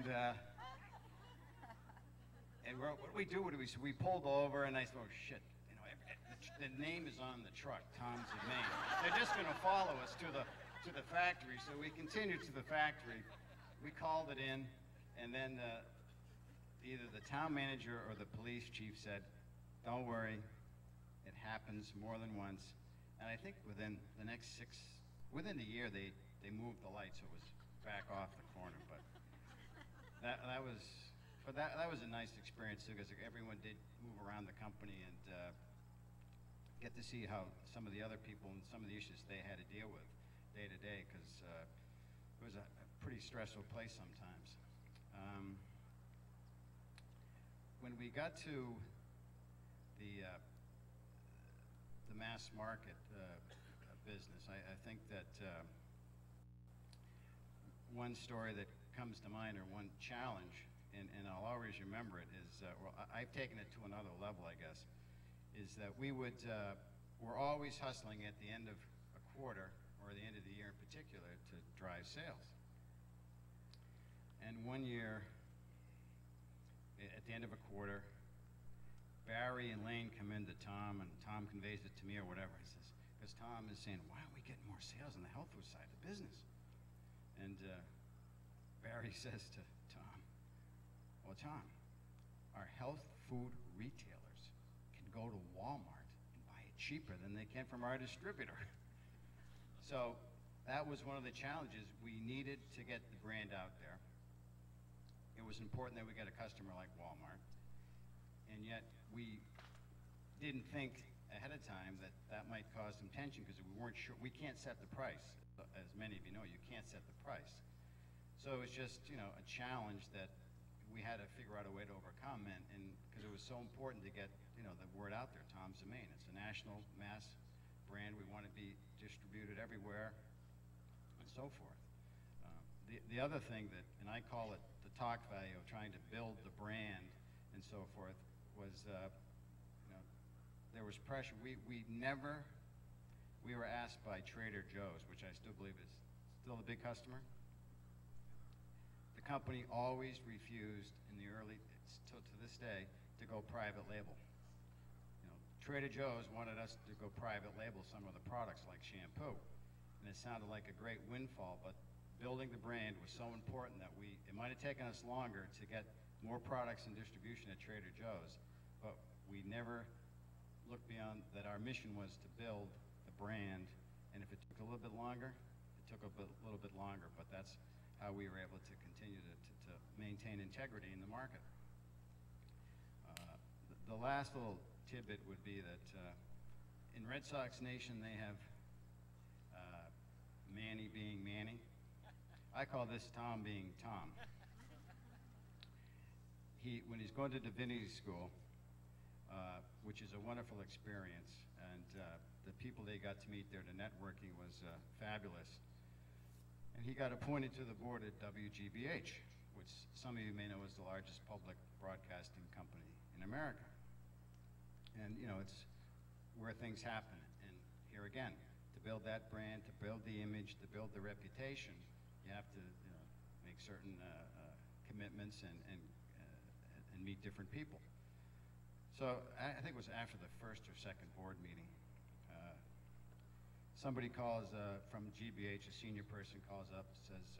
what do we do? We pulled over, and I said, oh shit, the name is on the truck, Tom's of Maine. They're just going to follow us to the factory. So we continued to the factory. We called it in, and then either the town manager or the police chief said, don't worry, it happens more than once. And I think within the year, they moved the light, so it was back off the corner. But that was a nice experience too, because everyone did move around the company and get to see how some of the other people and some of the issues they had to deal with day to day, because it was a pretty stressful place sometimes. When we got to the mass market business, I think that one story that comes to mind, or one challenge, and I'll always remember it, is, well, I've taken it to another level, I guess, is that we're always hustling at the end of a quarter, or the end of the year in particular, to drive sales. And one year, at the end of a quarter, Barry and Lane come in to Tom, and Tom conveys it to me or whatever. He says, because Tom is saying, why aren't we getting more sales on the health food side of the business? And Barry says to Tom, well, Tom, our health food retailers can go to Walmart and buy it cheaper than they can from our distributor. So that was one of the challenges. We needed to get the brand out there. It was important that we get a customer like Walmart, and yet we didn't think ahead of time that that might cause some tension, because we weren't sure. We can't set the price. As many of you know, you can't set the price. So it was just, a challenge that we had to figure out a way to overcome, and because it was so important to get, the word out there. Tom's of Maine. It's a national mass brand. We want to be distributed everywhere, and so forth. The other thing that, and I call it the talk value of trying to build the brand and so forth, was, there was pressure. We were asked by Trader Joe's, which I still believe is still a big customer. The company always refused in the early, to this day, to go private label. Trader Joe's wanted us to go private label some of the products like shampoo, and it sounded like a great windfall, but building the brand was so important that it might have taken us longer to get more products and distribution at Trader Joe's, but we never looked beyond that. Our mission was to build the brand, and if it took a little bit longer, it took a little bit longer, but that's how we were able to continue to maintain integrity in the market. The last little tidbit would be that in Red Sox Nation, they have Manny being Manny. I call this Tom being Tom. When he's going to divinity school, which is a wonderful experience, and the people they got to meet there, the networking was fabulous. And he got appointed to the board at WGBH, which some of you may know is the largest public broadcasting company in America. And it's where things happen. And here again, to build that brand, to build the image, to build the reputation, you have to make certain commitments and meet different people. So I think it was after the first or second board meeting, somebody calls from GBH, a senior person calls up, says,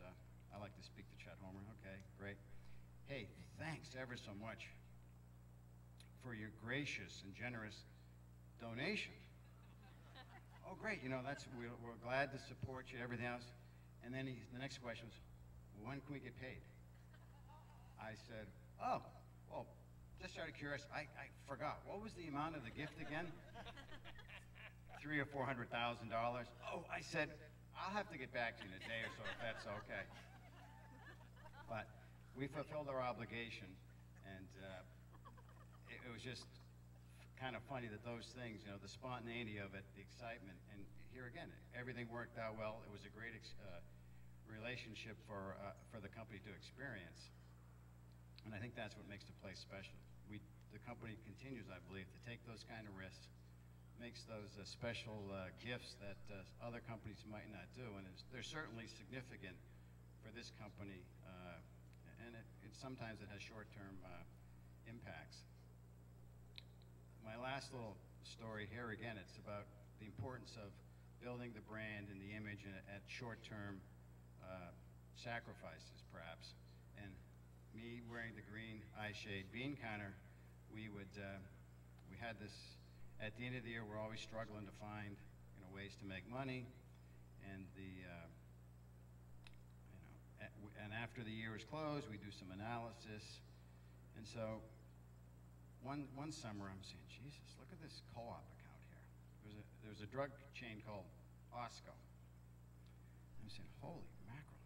I like to speak to Chet Homer. Okay, great. Hey, thanks ever so much for your gracious and generous donation. Oh, great, you know, we're glad to support you, everything else. And then the next question was, when can we get paid? I said, oh, well, just out of curiosity, I forgot. What was the amount of the gift again? $300,000 or $400,000. Oh, I said, I'll have to get back to you in a day or so if that's okay. But we fulfilled our obligation, and it was just kind of funny that those things, you know, the spontaneity of it, the excitement, and here again, everything worked out well. It was a great relationship for the company to experience, and I think that's what makes the place special. The company continues, I believe, to take those kind of risks, makes those special gifts that other companies might not do, and they're certainly significant for this company, and sometimes it has short-term impacts. My last little story here, again, it's about the importance of building the brand and the image at short-term sacrifices, perhaps. And me wearing the green eye shade bean counter, we had this, at the end of the year, we're always struggling to find, you know, ways to make money, and and after the year is closed, we do some analysis, and so one summer I'm saying, Jesus, look at this co-op account here. There's a drug chain called Osco. I'm saying, holy mackerel.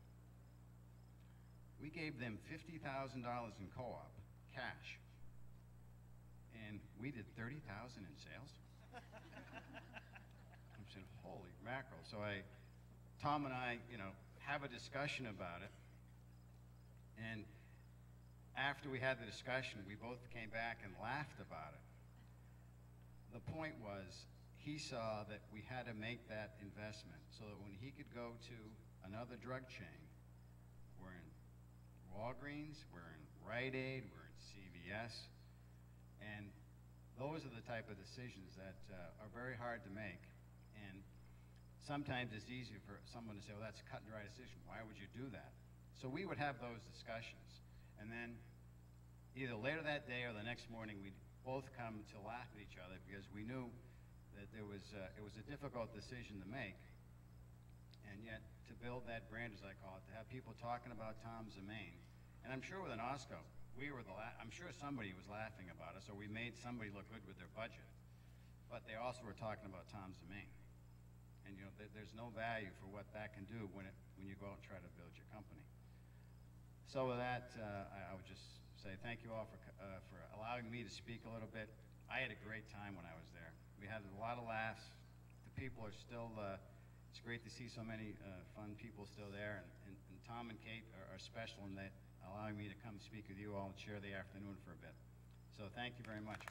We gave them $50,000 in co-op, cash, and we did $30,000 in sales. I'm saying, holy mackerel. So Tom and I, you know, have a discussion about it, and after we had the discussion, we both came back and laughed about it. The point was, he saw that we had to make that investment so that when he could go to another drug chain, we're in Walgreens, we're in Rite Aid, we're in CVS, and those are the type of decisions that are very hard to make. And sometimes it's easy for someone to say, well, that's a cut and dry decision. Why would you do that? So we would have those discussions. And then either later that day or the next morning, we'd both come to laugh at each other because we knew that it was a difficult decision to make. And yet, to build that brand, as I call it, to have people talking about Tom's of Maine. And I'm sure with an Osco, I'm sure somebody was laughing about us, or we made somebody look good with their budget. But they also were talking about Tom's of Maine. And you know, there's no value for what that can do when you go out and try to build your company. So with that, I would just say thank you all for allowing me to speak a little bit. I had a great time when I was there. We had a lot of laughs. The people are still, it's great to see so many fun people still there. And Tom and Kate are special in that allowing me to come speak with you all and share the afternoon for a bit. So thank you very much.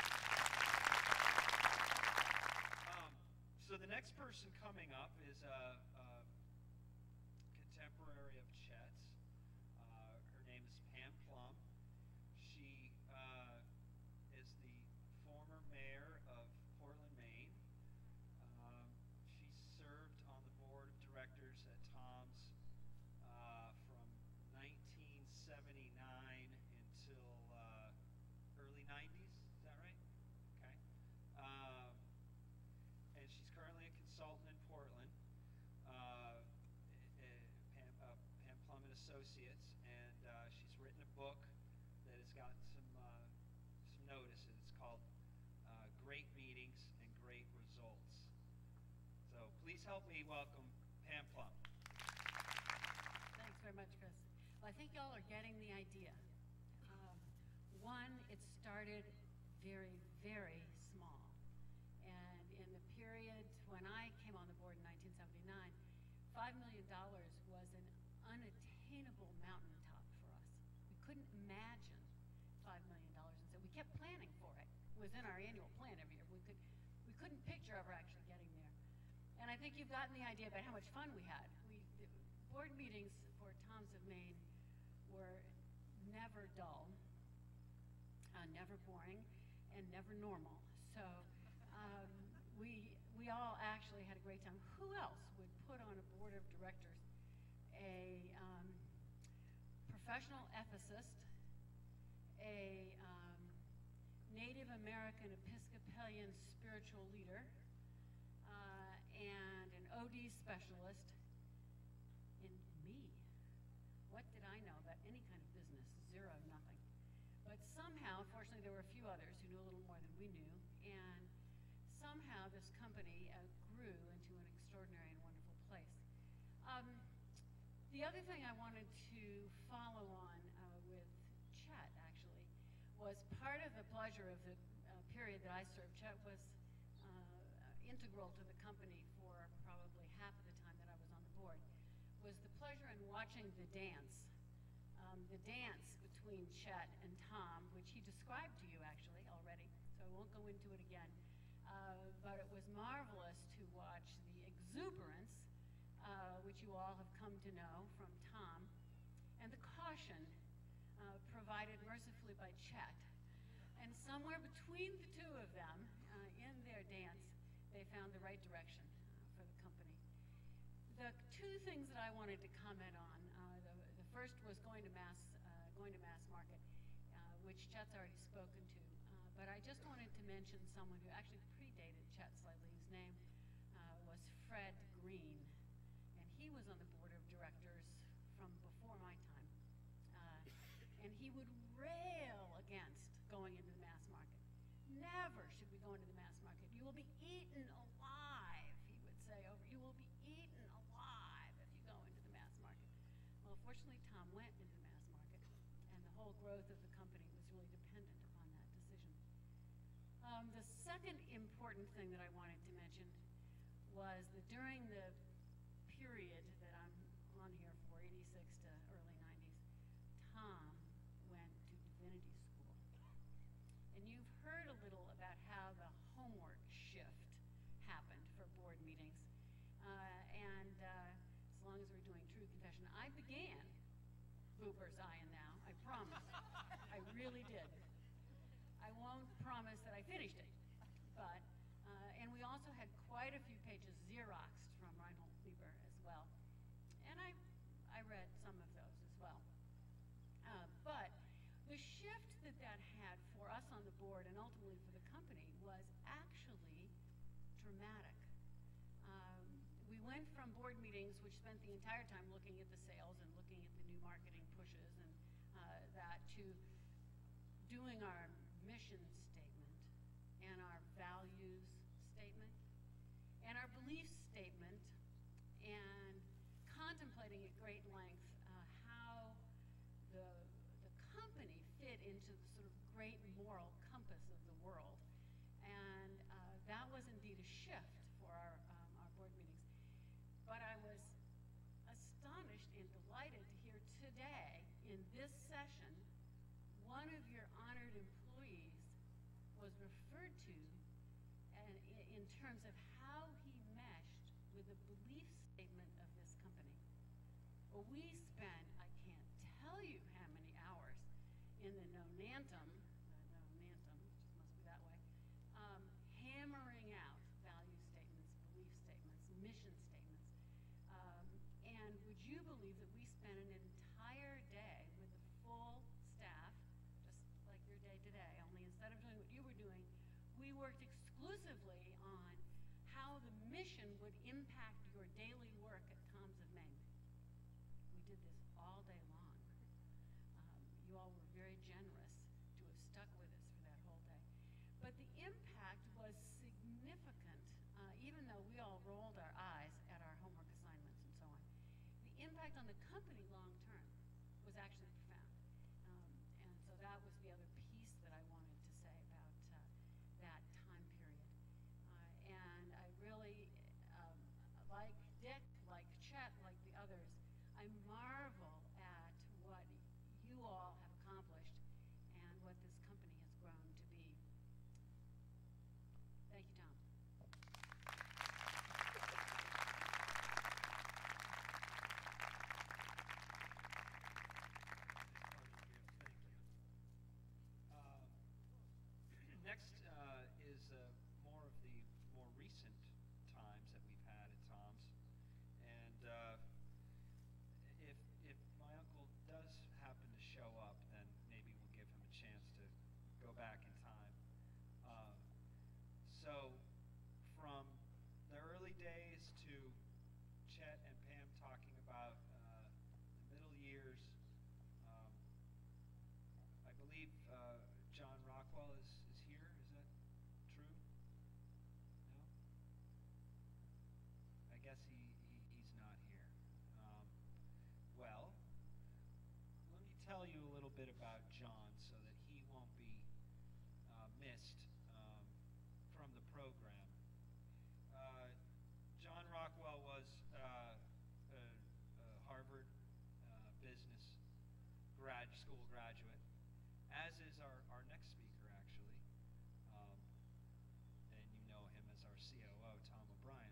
So the next person coming up is a contemporary of Chet's. Her name is Pam Plum. She is the former mayor of Portland, Maine. She served on the board of directors at Tom's from 1979 until early 90s. Is that right? Okay. And she's currently a consultant in Portland, Pam Plum and Associates, and she's written a book that has gotten some notice, and it's called Great Meetings and Great Results. So please help me welcome Pam Plum. Thanks very much, Chris. Well, I think y'all are getting the idea. One, it started very, very small. And in the period when I came on the board in 1979, $5 million was an unattainable mountaintop for us. We couldn't imagine $5 million, and so we kept planning for it. It was in our annual plan every year. We couldn't picture ever actually getting there. And I think you've gotten the idea about how much fun we had. The board meetings for Tom's of Maine were never dull, never boring, and never normal. So we all actually had a great time. Who else would put on a board of directors a professional ethicist, a Native American Episcopalian spiritual leader, and an OD specialist in me. What did I know about any kind of business? Zero, nothing. But somehow, fortunately, there were a few others who knew a little more than we knew, and somehow this company grew into an extraordinary and wonderful place. The other thing I wanted to follow on with Chet, actually, was part of the pleasure of the period that I served. Chet was integral to the company for probably half of the time that I was on the board, was the pleasure in watching the dance between Chet and Tom, which he described to you actually already, so I won't go into it again. But it was marvelous to watch the exuberance, which you all have come to know from Tom, and the caution provided mercifully by Chet. And somewhere between the two of them, in their dance, they found the right direction for the company. The two things that I wanted to comment on, the first was going to mass market, which Chet's already spoken to. But I just wanted to mention someone who actually predated Chet slightly, whose name was Fred Green. And he was on the board of directors from before my time. And he would rail against going into the mass market. Never should we go into the mass market. You will be eaten alive, he would say over. You will be eaten alive if you go into the mass market. Well, fortunately, Tom went into the mass market, and the whole growth of the company was really dependent upon that decision. The second important thing that I wanted to mention was that during the period that I'm on here for, 86 to early 90s, Tom went to divinity school. And you've heard a little about how the homework shift happened for board meetings. And as long as we're doing true confession, I began Booper's I and Thou, I promise. I really did. I won't promise that I finished it, but, and we also had quite a few pages Xeroxed from Reinhold Niebuhr as well. And I read some of those as well. But the shift that that had for us on the board and ultimately for the company was actually dramatic. We went from board meetings, which spent the entire time looking at the sales and looking at the new marketing pushes and that, to doing our mission statement and our values statement and our belief statement, and contemplating at great length how the company fit into the sort of great moral compass of the world. And that was indeed a shift for our board meetings. But I was astonished and delighted to hear today in this session, one of your honored employees was referred to in terms of how he meshed with the belief statement of this company. Well, we spent, I can't tell you how many hours in the nonantum, which must be that way, hammering out value statements, belief statements, mission statements. And would you believe that we spent an entire day with the full staff, just like your day today, only instead of doing what you were doing, we worked exclusively on how the mission would impact your daily work at Tom's of Maine. We did this all day long. You all were very generous to have stuck with us for that whole day. But the impact was significant, even though we all rolled our eyes at our homework assignments and so on. The impact on the company long term was actually profound. And so that was the other piece that I wanted to say about that time period. And I really, like Dick, like Chet, like the others, I marvel at what you all have accomplished and what this company has grown to be. Thank you, Tom. Next is more of the more recent times that we've had at Tom's. And if bit about John so that he won't be missed from the program. John Rockwell was a Harvard business school graduate, as is our next speaker, actually. And you know him as our COO, Tom O'Brien.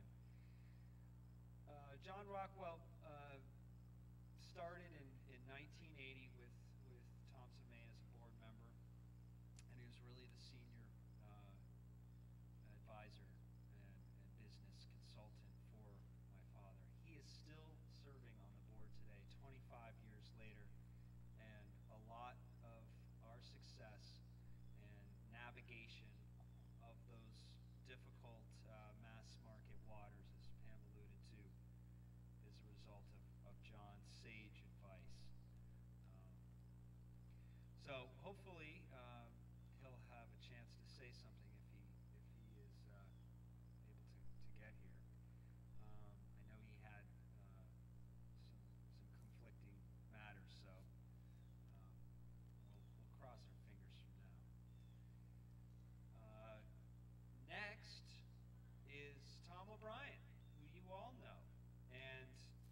John Rockwell started in 1980 with Thompson, Maine as a board member, and he was really the senior advisor and business consultant for my father. He is still serving on the board today, 25 years later, and a lot of our success and navigation of those difficult mass market waters, as Pam alluded to, is a result of John's sage advice. So hopefully he'll have a chance to say something if he is able to get here. I know he had some conflicting matters, so we'll cross our fingers from now. Next is Tom O'Brien, who you all know. And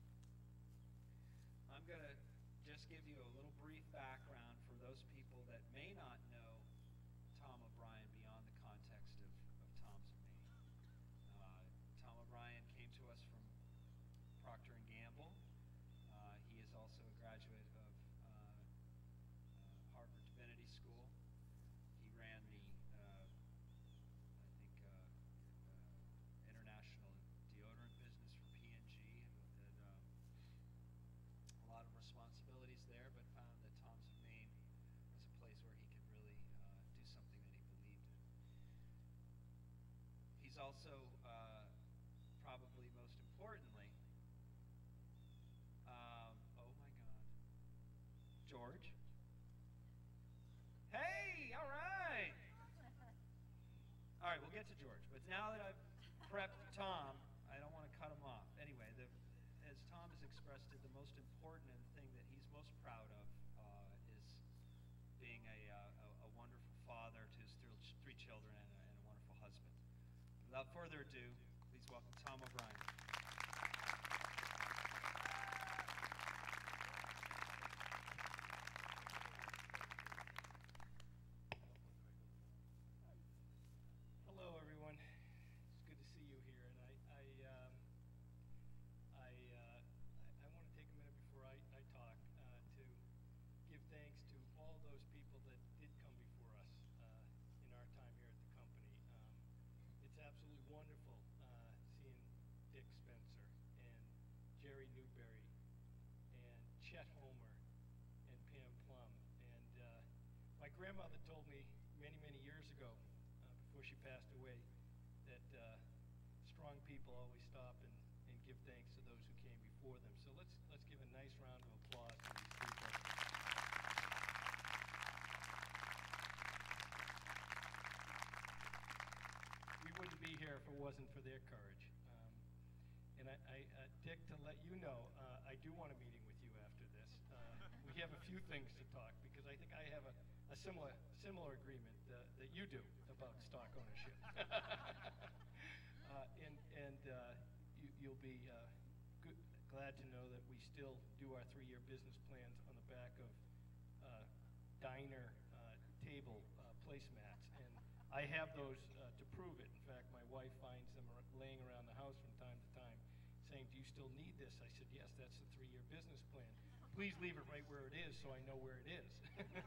I'm going to just give you a little brief background for those people that may not know Tom O'Brien beyond the context of Tom's and Maine. Tom O'Brien came to us from Procter & Gamble. He is also a graduate of Harvard Divinity School. He ran the, international deodorant business for P&G, and a lot of responsibilities there, but found that Tom's of Maine was a place where he could really do something that he believed in. He's also, probably most importantly, oh my God, George. Hey, all right. All right, we'll get to George, but now that I've prepped Tom, I don't want to cut him off. Anyway, as Tom has expressed it, the most important and the thing that he's most proud of is being a wonderful father to his three children and a wonderful husband. Without further ado, please welcome Tom O'Brien. Hello, everyone. It's good to see you here, and I want to take a minute before I talk to give thanks to all those people that did come before us in our time here at the company. It's absolutely wonderful seeing Dick Spencer and Jerry Newberry and Chet Homer and Pam Plum. And my grandmother told me many, many years ago, before she passed away, that strong people always stop and give thanks to those who came before them. So let's give a nice round of applause to these people. We wouldn't be here if it wasn't for their courage. And Dick, to let you know, I do want a meeting with you after this. We have a few things to talk, because I think I have a similar agreement that you do about stock ownership. You'll be glad to know that we still do our 3-year business plans on the back of diner table placemats, and I have those to prove it. In fact, my wife finds them laying around the house from time to time, saying, "Do you still need this?" I said, "Yes, that's the 3-year business plan. Please leave it right where it is so I know where it is."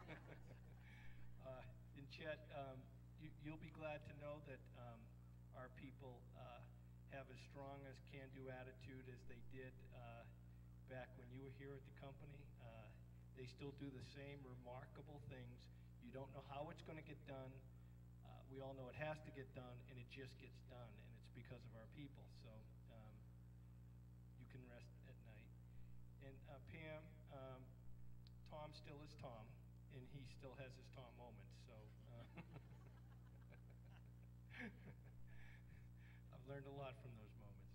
And Chet, you'll be glad to know that our people have as strong a can-do attitude as they did back when you were here at the company. They still do the same remarkable things. You don't know how it's going to get done. We all know it has to get done, and it just gets done, and it's because of our people. So you can rest at night. And Pam, Tom still is Tom, and he still has his Tom moments. So I've learned a lot from those moments.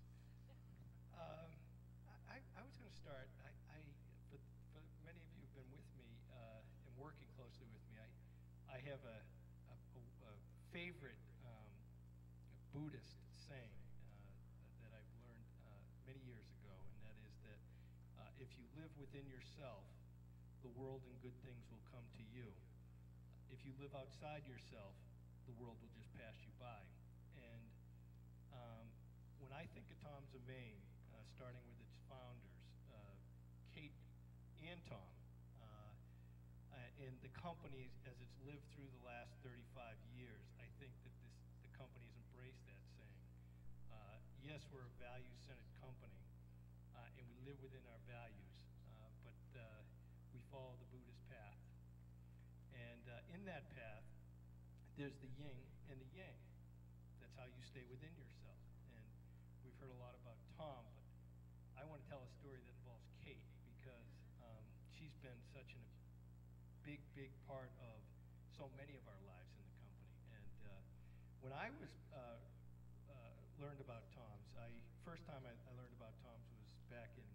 I was going to start. For many of you who've been with me and worked working closely with me. I have a favorite Buddhist saying that I've learned many years ago, and that is that if you live within yourself, the world and good things will come to you. If you live outside yourself, the world will just pass you by. And when I think of Tom's of Maine, starting with its founders, Kate and Tom, and the company as it's lived through the last 35 years, I think that the company's embraced that saying. Yes, we're a value-centered company, and we live within our values, but we follow the Buddhist path. And in that path, there's the yin and the yang. That's how you stay within yourself. And we've heard a lot about Tom, but I want to tell a story that involves Kate, because she's been such a big part of so many of our lives in the company. And when I was learned about Tom's, first time I learned about Tom's was back in,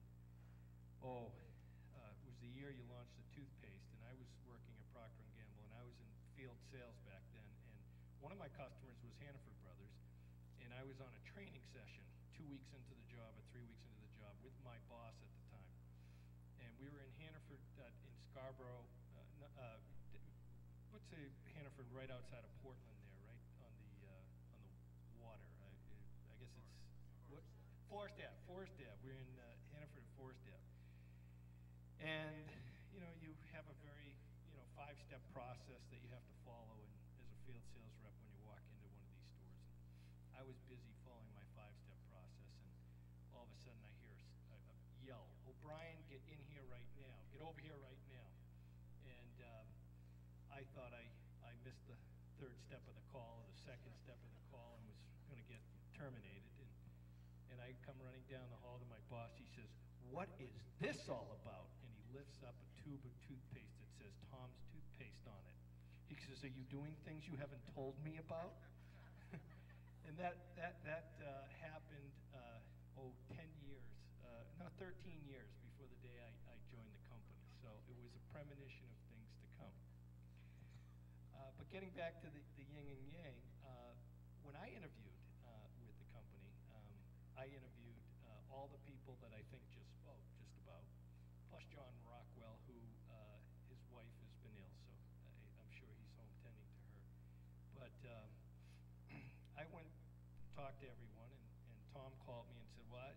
it was the year you launched the toothpaste, and I was working at Procter & Gamble, and I was in field sales back then, and one of my customers was Hannaford Brothers, and I was on a training session 2 weeks into the job or 3 weeks into the job with my boss at the time. And we were in Hannaford, in Scarborough, let's say Hannaford, right outside of Portland there, right on the water. I guess it's Forest Ave. We're in Hannaford at Forest Ave. And you have a very 5-step process that you have to follow as a field sales rep when you walk into one of these stores. And I was busy following my 5-step process, and all of a sudden I hear a yell, "O'Brien, get in here right now. Get over here right now." And I thought I missed the 3rd step of the call or the 2nd step of the call and was going to get terminated. And I come running down the hall to my boss. He says, "What is this all about?" And he lifts up a tube of toothpaste that says Tom's Toothpaste on it. He says, "Are you doing things you haven't told me about?" And that happened 10 years, no, 13 years before the day I joined the company. So it was a premonition of things to come. But getting back to the yin and yang, when I interviewed with the company, I interviewed all the people that I think just spoke, just about, plus John Rockwell, who his wife has been ill, so I'm sure he's home tending to her. But I went to talk to everyone, and Tom called me and said, "Well,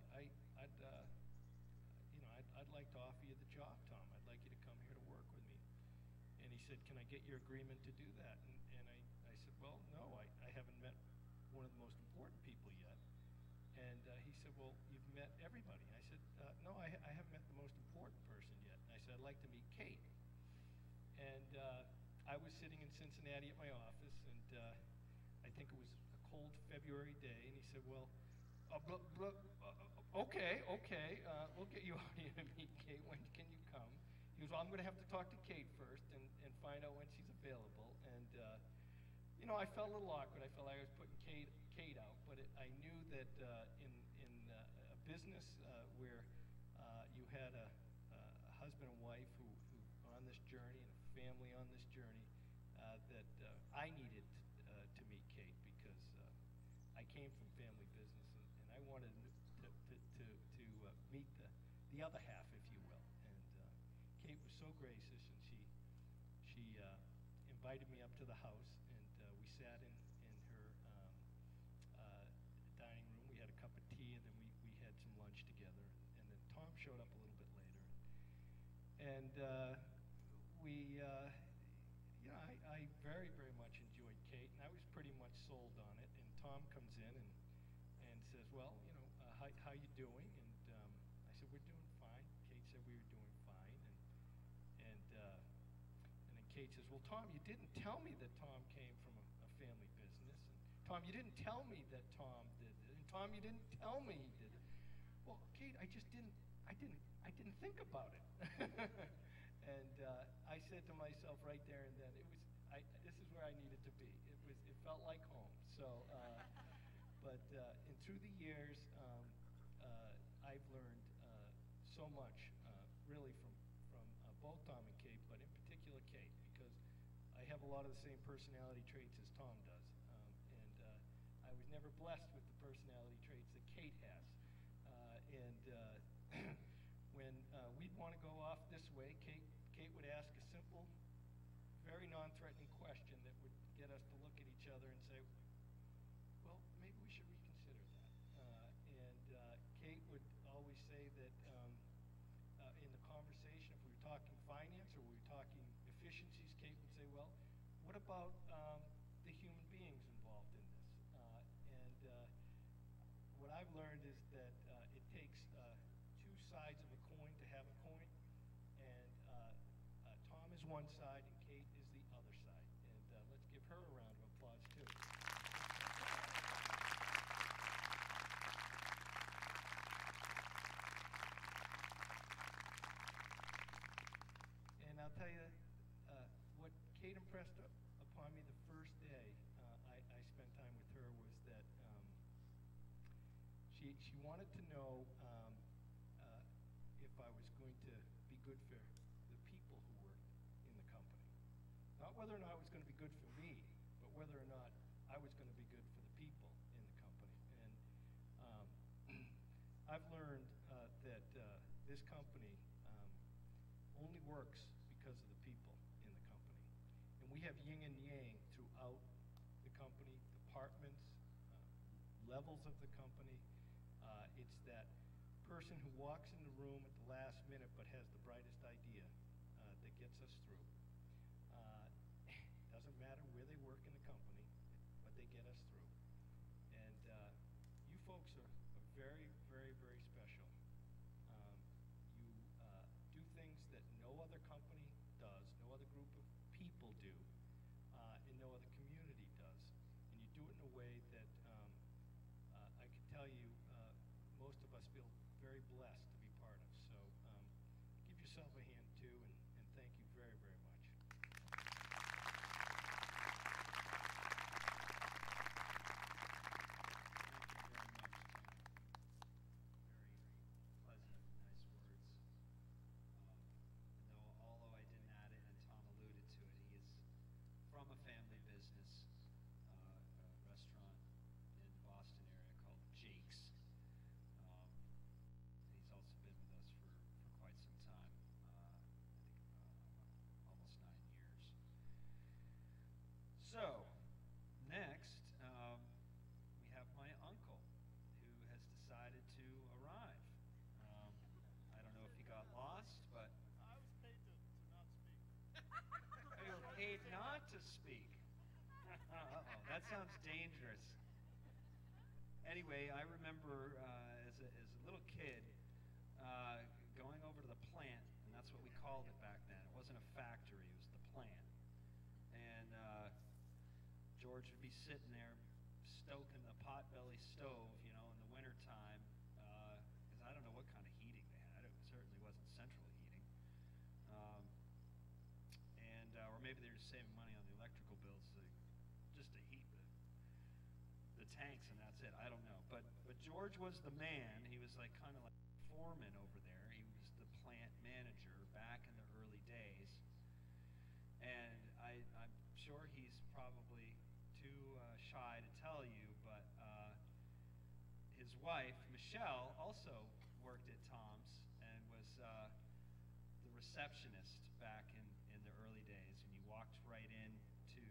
I'd like to offer you the job, Tom. I'd like you to come here to work with me." And he said, "Can I get your agreement to do that?" And I said, "Well, no, I haven't met one of the most important people yet." And he said, "Well, you've met everybody." And I said, "No, I haven't met the most important person yet." And I said, "I'd like to meet Kate." And I was sitting in Cincinnati at my office, and I think it was a cold February day, and he said, "Well, okay, we'll get you out here to meet Kate. When can you come?" He goes, "Well, I'm going to have to talk to Kate first and find out when she's available." And I felt a little awkward. I felt like I was putting Kate out, but I knew that in a business where you had a husband and wife who on this journey and a family on this journey, that I needed to meet Kate, because I came from family business, and I wanted to meet the other half, if you will. And Kate was so gracious, and she invited me up to the house, and we sat in her dining room. We had a cup of tea, and then we had some lunch together. And then Tom showed up a little bit later, and I very, very much enjoyed Kate, and I was pretty much sold on it. And Tom comes in and says, "Well, how you doing?" And I said, "We're doing fine." Kate said we were doing fine, and then Kate says, "Well, Tom, you didn't tell me that Tom came from a family business. And Tom, you didn't tell me that Tom did it. And Tom, you didn't tell me he did it." "Well, Kate, I didn't think about it." And I said to myself right there and then, this is where I needed to be. It felt like home. So, but and through the years, I've learned so much, really from both Tom and Kate, but in particular Kate, I have a lot of the same personality traits as Tom does, and I was never blessed with the personality traits that Kate has. When we'd want to go off this way, Kate would ask a simple, very non-threatening question that would get us to look at each other and say, well, maybe we should reconsider that. Kate would always say that in the conversation, if we were talking finance or we were talking efficiencies, Kate would say, well, what about the human beings involved in this? What I've learned is that it takes two sides of a coin to have a coin, and Tom is one side and Kate is the other side. And let's give her a round of applause, too. And I'll tell you, what Kate impressed upon me the first day I spent time with her was that she wanted to know if I was going to be good for the people who worked in the company. Not whether or not it was going to be good for me, but whether or not I was going to be good for the people in the company. And I've learned that this company only works because of the people in the company. And we have yin and yang throughout the company, departments, levels of the company. It's that person who walks in the room at the last minute but has the brightest idea that gets us through. Doesn't matter where they work in the company, but they get us through. And you folks are very, very, very special. You do things that no other company does, no other group of people do, and no other community does. And you do it in a way that I can tell you most of us feel very blessed to be part of. So give yourself a hand, too, and thank you very, very much. Very pleasant, nice words. Although I didn't add it, and Tom alluded to it, he is from a family business, a restaurant in the Boston area called Jake's. He's also been with us for quite some time, I think almost 9 years. So, next, we have my uncle, who has decided to arrive. I don't know if he got lost, but... I was paid to not speak. You were paid not to speak. Uh-oh, that sounds dangerous. Anyway, I remember as a little kid going over to the plant, and that's what we called it back then. It wasn't a factory, it was the plant. And George would be sitting there stoking the potbelly stove, you know, in the wintertime, because I don't know what kind of heating they had. It certainly wasn't central heating. Or maybe they were just saving money on the electrical bills just to heat the tanks, and that's it. I don't know. But George was the man. He was like kind of like foreman over there. He was the plant manager back in the early days. And I'm sure he's probably too shy to tell you, but his wife, Michelle, also worked at Tom's and was the receptionist back in the early days. And you walked right into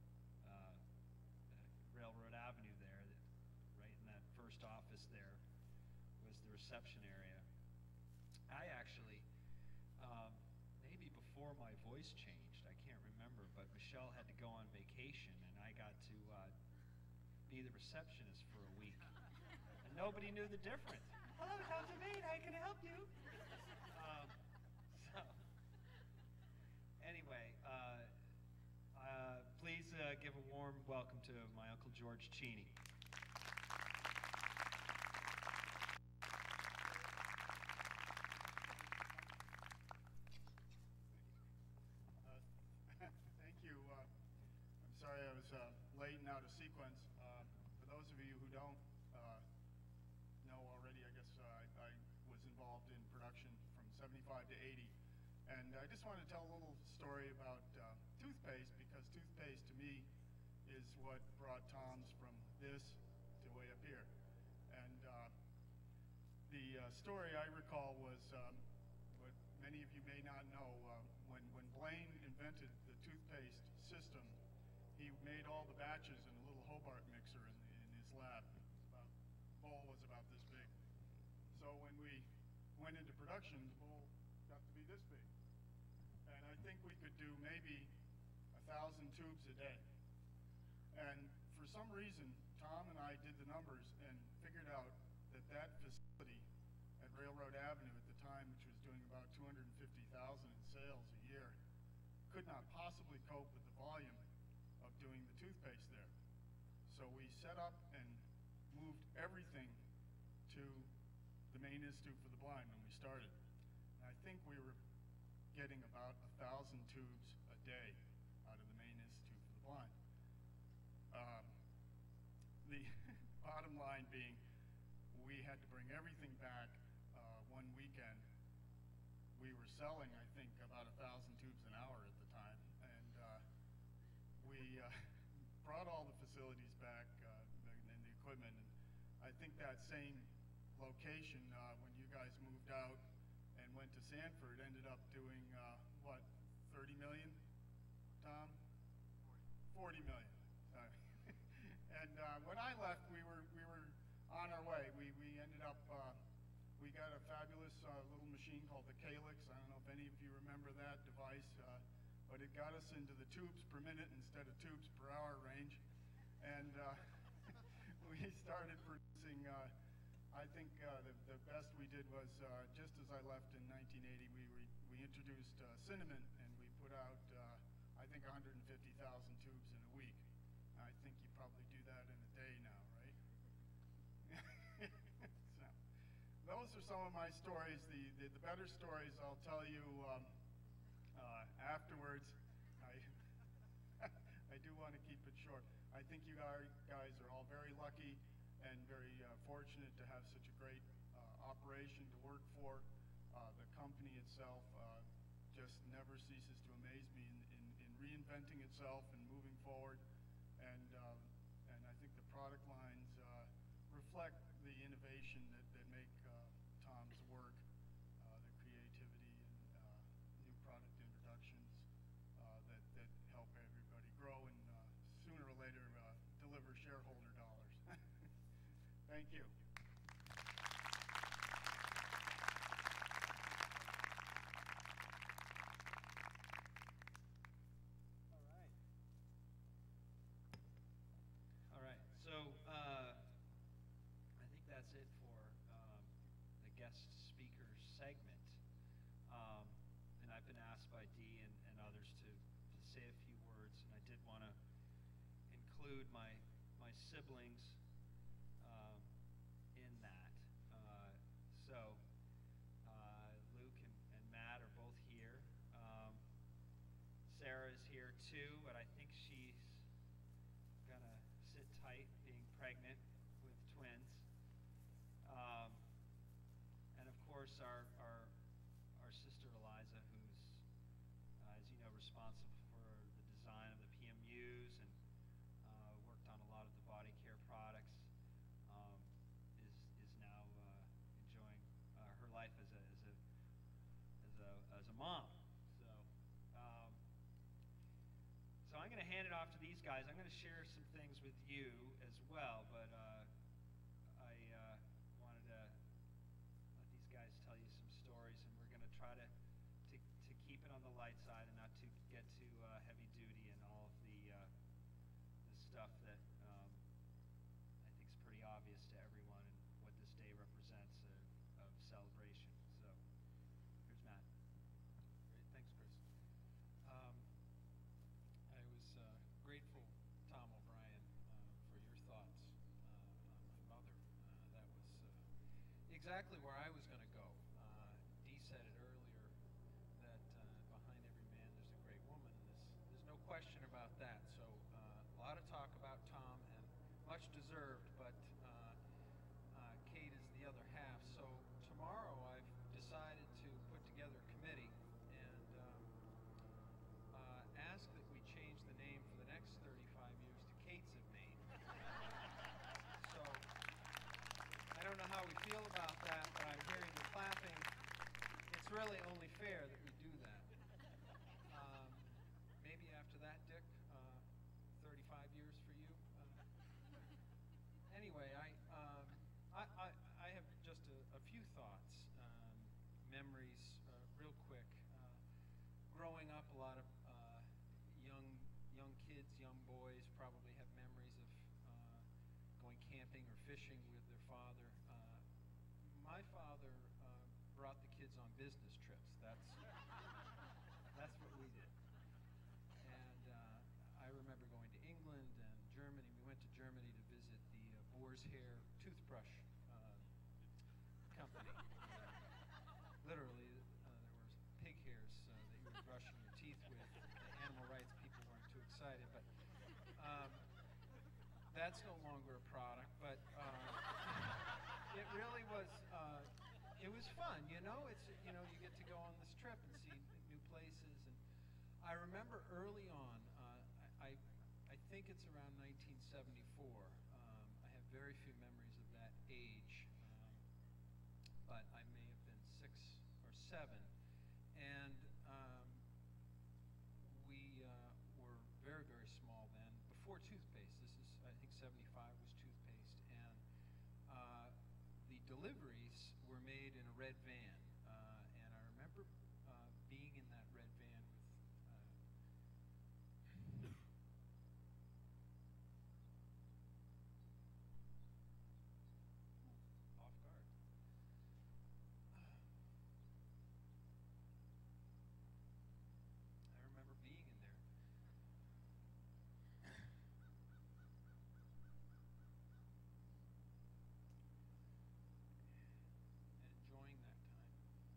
Railroad Avenue there, right in that first office there was the reception area. I actually, maybe before my voice changed, I can't remember, but Michelle had to go on vacation, and I got to be the receptionist for a week. And nobody knew the difference. Hello, Dr. Maine, how can I help you? Anyway, please give a warm welcome to my Uncle George Cheney. Thank you. I'm sorry I was late and out of sequence. For those of you who don't know already, I guess I was involved in production from 75 to 80. And I just wanted to tell a little story about toothpaste. toothpaste because toothpaste to me is what brought Tom's from this to way up here. And the story I recall was what many of you may not know. When Blaine invented the toothpaste system, he made all the batches in a little Hobart mixer in his lab. The bowl was about this big. So when we went into production, the bowl got to be this big. And I think we could do maybe 1,000 tubes a day. And for some reason, Tom and I did the numbers and figured out that that facility at Railroad Avenue at the time, which was doing about $250,000 in sales a year, could not possibly cope with the volume of doing the toothpaste there. So we set up and moved everything to the Maine Institute for the Blind when we started. And I think we were getting about 1,000 tubes a day out of the Maine Institute for the Blind. The bottom line being, we had to bring everything back one weekend. We were selling, I think, about 1,000 tubes an hour at the time, and we brought all the facilities back and the equipment. And I think that same location, when you guys moved out and went to Sanford, ended up doing what, 30 million, Tom? 40 million. And when I left, we were on our way. We ended up, we got a fabulous little machine called the Calyx. I don't know if any of you remember that device, but it got us into the tubes per minute instead of tubes per hour range. And we started producing, I think the best we did was, just as I left in 1980, we introduced cinnamon, and we put out, I think, 150,000 tubes in a week. I think you probably do that in a day now, right? So, those are some of my stories. The better stories I'll tell you afterwards. I do want to keep it short. I think you guys are all very lucky and very fortunate to have such a great operation to work for. The company itself just never ceases to amaze me in reinventing itself and moving forward. And I think the product lines reflect the innovation that make Tom's work, the creativity and new product introductions that help everybody grow and sooner or later deliver shareholder dollars. Thank you. So I think that's it for the guest speaker segment. And I've been asked by Dee and others to say a few words, and I did want to include my siblings in that. Luke and Matt are both here. Sarah is here too, but I think she's gonna sit tight, being pregnant with twins. And of course our sister Eliza, who's, as you know, responsible for the design of the PMUs and worked on a lot of the body care products, is now enjoying her life as a mom. So I'm going to hand it off to these guys. I'm going to share some things with you as well, but I wanted to let these guys tell you some stories, and we're going to try to keep it on the light side and not to get too heavy duty and all of the stuff that I think is pretty obvious to everyone and what this day represents of celebration. So here's Matt. Great, thanks, Chris. I was grateful, Tom O'Brien, for your thoughts on my mother. That was exactly where I was going to go. Dee said it earlier that behind every man there's a great woman, and there's no question about that. So a lot of talk about Tom, and much deserved, but Kate is the other half. So tomorrow I've decided to put together a committee and ask that we really only fair that we do that. Maybe after that, Dick, 35 years for you. Anyway, I have just a few thoughts, memories, real quick. Growing up, a lot of young kids, young boys probably have memories of going camping or fishing with their father. My father brought the kids on business trips. That's what we did. And I remember going to England and Germany. We went to Germany to visit the Boar's Hair toothbrush company. Literally, there was pig hairs that you were brushing your teeth with. The animal rights people weren't too excited, but that's no longer a product. But it really was. It was fun, you know. It's you get to go on this trip and see new places. And I remember early on. I think it's around 1974. I have very few memories of that age, but I may have been 6 or 7. And we were very, very small then, before toothpaste. This is, I think, 75 was toothpaste. And the deliveries were made in a red van. And I remember being in that red van with off guard. I remember being in there. And enjoying that time.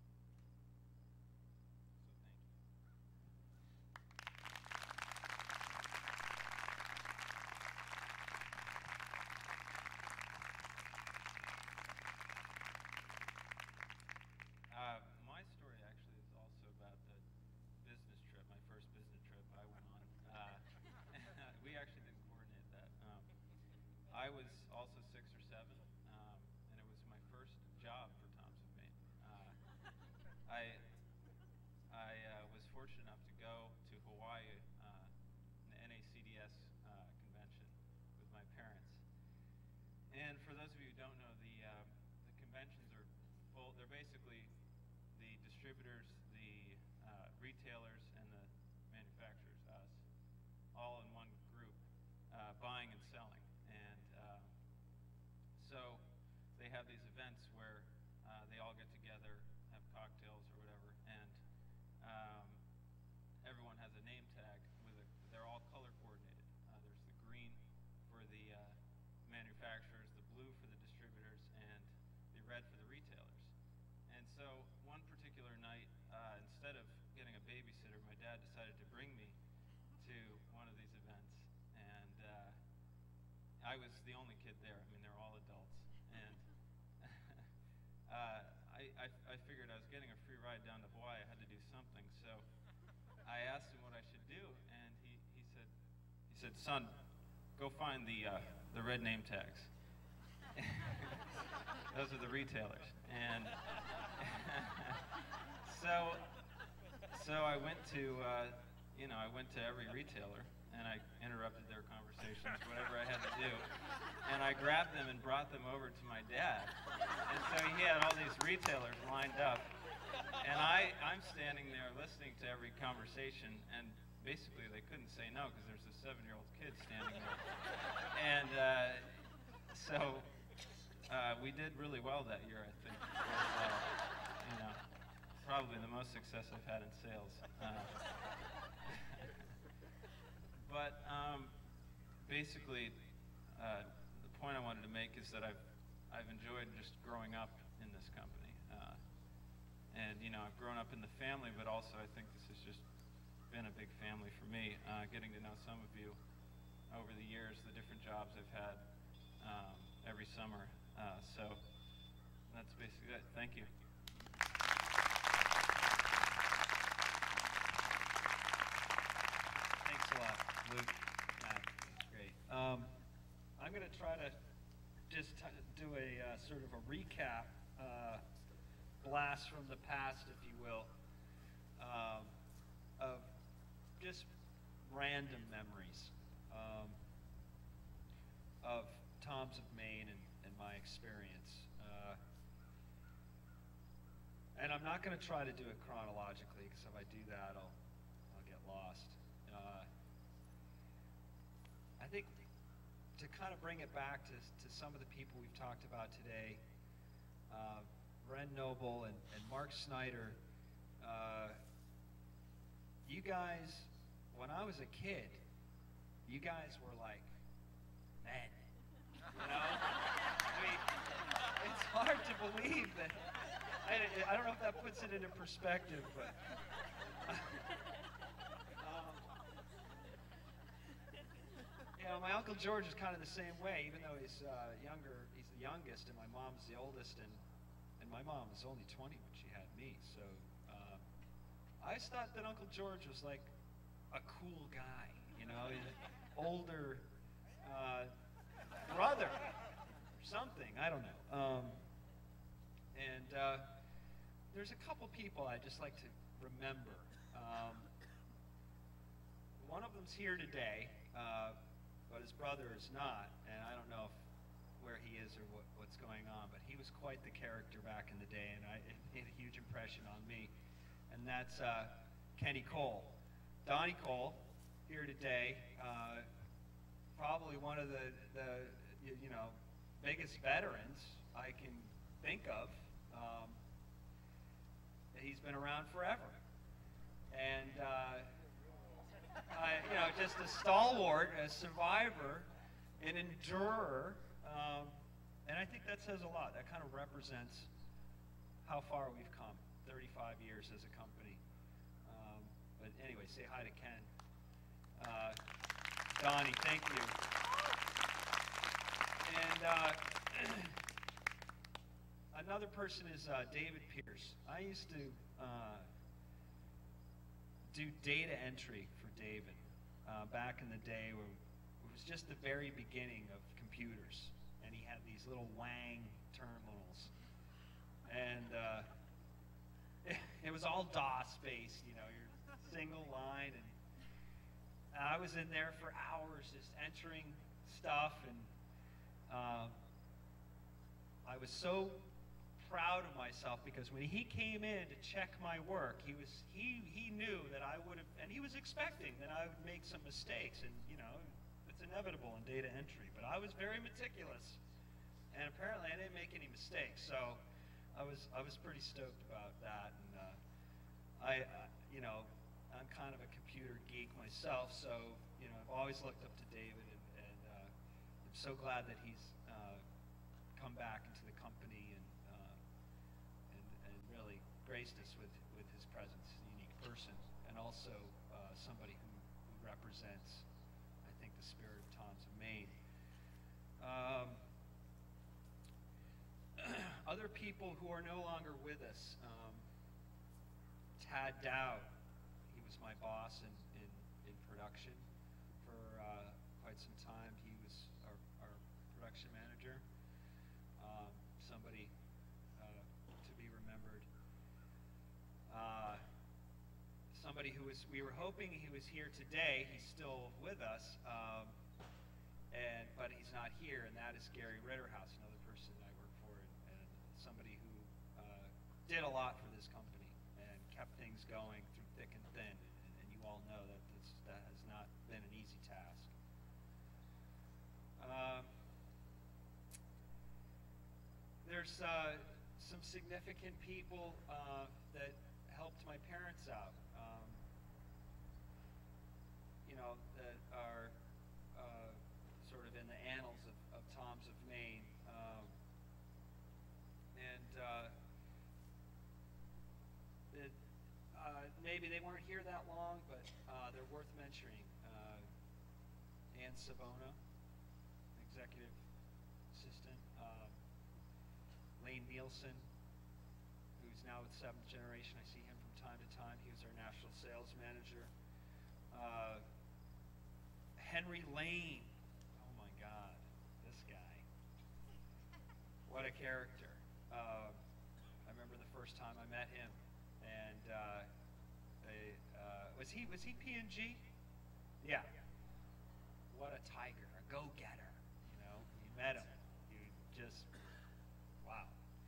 My story actually is also about the business trip, my first business trip I went on. We actually didn't coordinate that. I was also 6 or 7, and it was my first job for Tom's of Maine. I was fortunate enough to go to Hawaii, an NACDS convention with my parents. And for those of you who don't know, the conventions are full. They're basically the distributors, the retailers, and the manufacturers, us, all in one group, buying and selling. And so they have these events where they all get together, have cocktails or whatever, and everyone has a name tag they're all color coordinated. There's the green for the manufacturers, the blue for the distributors, and the red for the retailers. And so one particular night, instead of getting a babysitter, my dad decided to bring me to one of these events. And I was the only kid there. I mean, they're all adults. And I figured I was getting a free ride down to Hawaii. I had to do something. So I asked him what I should do, and he said, "Son, go find the red name tags. Those are the retailers." And so I went to I went to every retailer, and I interrupted their conversations, whatever I had to do, and I grabbed them and brought them over to my dad. And so he had all these retailers lined up, and I'm standing there listening to every conversation, and basically they couldn't say no because there's a 7-year-old kid standing there. And so we did really well that year, I think. It was, probably the most success I've had in sales. But basically, the point I wanted to make is that I've enjoyed just growing up in this company, and I've grown up in the family, but also I think this has just been a big family for me. Getting to know some of you over the years, the different jobs I've had every summer. So that's basically it. Thank you. Thanks a lot, Luke. That's great. I'm going to try to just do a sort of a recap. The blast from the past, if you will, of just random memories of Tom's of Maine and my experience. And I'm not going to try to do it chronologically, because if I do that, I'll get lost. I think to kind of bring it back to some of the people we've talked about today, Ren Noble and Mark Snyder, you guys, when I was a kid, you guys were like men, you know? I mean, it's hard to believe that. I don't know if that puts it into perspective, but you know, my Uncle George is kind of the same way, even though he's younger. He's the youngest, and my mom's the oldest, and my mom was only 20 when she had me. So I just thought that Uncle George was like a cool guy, you know, an older brother or something. I don't know. And there's a couple people I just like to remember. One of them's here today, but his brother is not, and I don't know where he is or what's going on, but he was quite the character back in the day, and it made a huge impression on me. And that's Kenny Cole. Donnie Cole, here today, probably one of the biggest veterans I can think of. He's been around forever, and just a stalwart, a survivor, an endurer, and I think that says a lot. That kind of represents how far we've come. 35 years as a company. But anyway, say hi to Ken. Donnie, thank you. And another person is David Pierce. I used to do data entry for David back in the day where it was just the very beginning of computers. And he had these little Wang terminals. And it was all DOS-based, you know, your single line. And I was in there for hours just entering stuff. And I was so proud of myself because when he came in to check my work, he knew that I would have, and he was expecting that I would make some mistakes, and you know, it's inevitable in data entry. But I was very meticulous, and apparently I didn't make any mistakes. So I was pretty stoked about that, and I'm kind of a computer geek myself, so you know, I've always looked up to David, and I'm so glad that he's come back into the company and really graced us with his presence. A unique person, and also somebody who represents, I think, the spirit of Tom's of Maine. Other people who are no longer with us. Tad Dowd, he was my boss in production for quite some time. He was our production manager. Somebody to be remembered. Somebody who we were hoping he was here today. He's still with us, but he's not here, and that is Gary Ritterhouse, another person I work for, and somebody who did a lot for this company and kept things going through thick and thin, and you all know that that has not been an easy task. There's some significant people that helped my parents out, that are sort of in the annals of Tom's of Maine. Maybe they weren't here that long, but they're worth mentioning. Ann Savona, executive assistant. Lane Nielsen, who's now with Seventh Generation. I see him from time to time. He was our national sales manager. Henry Lane. Oh my God, this guy. What a character. I remember the first time I met him, and was he P&G? Yeah. What a tiger, a go-getter. You know, you met him, you just wow.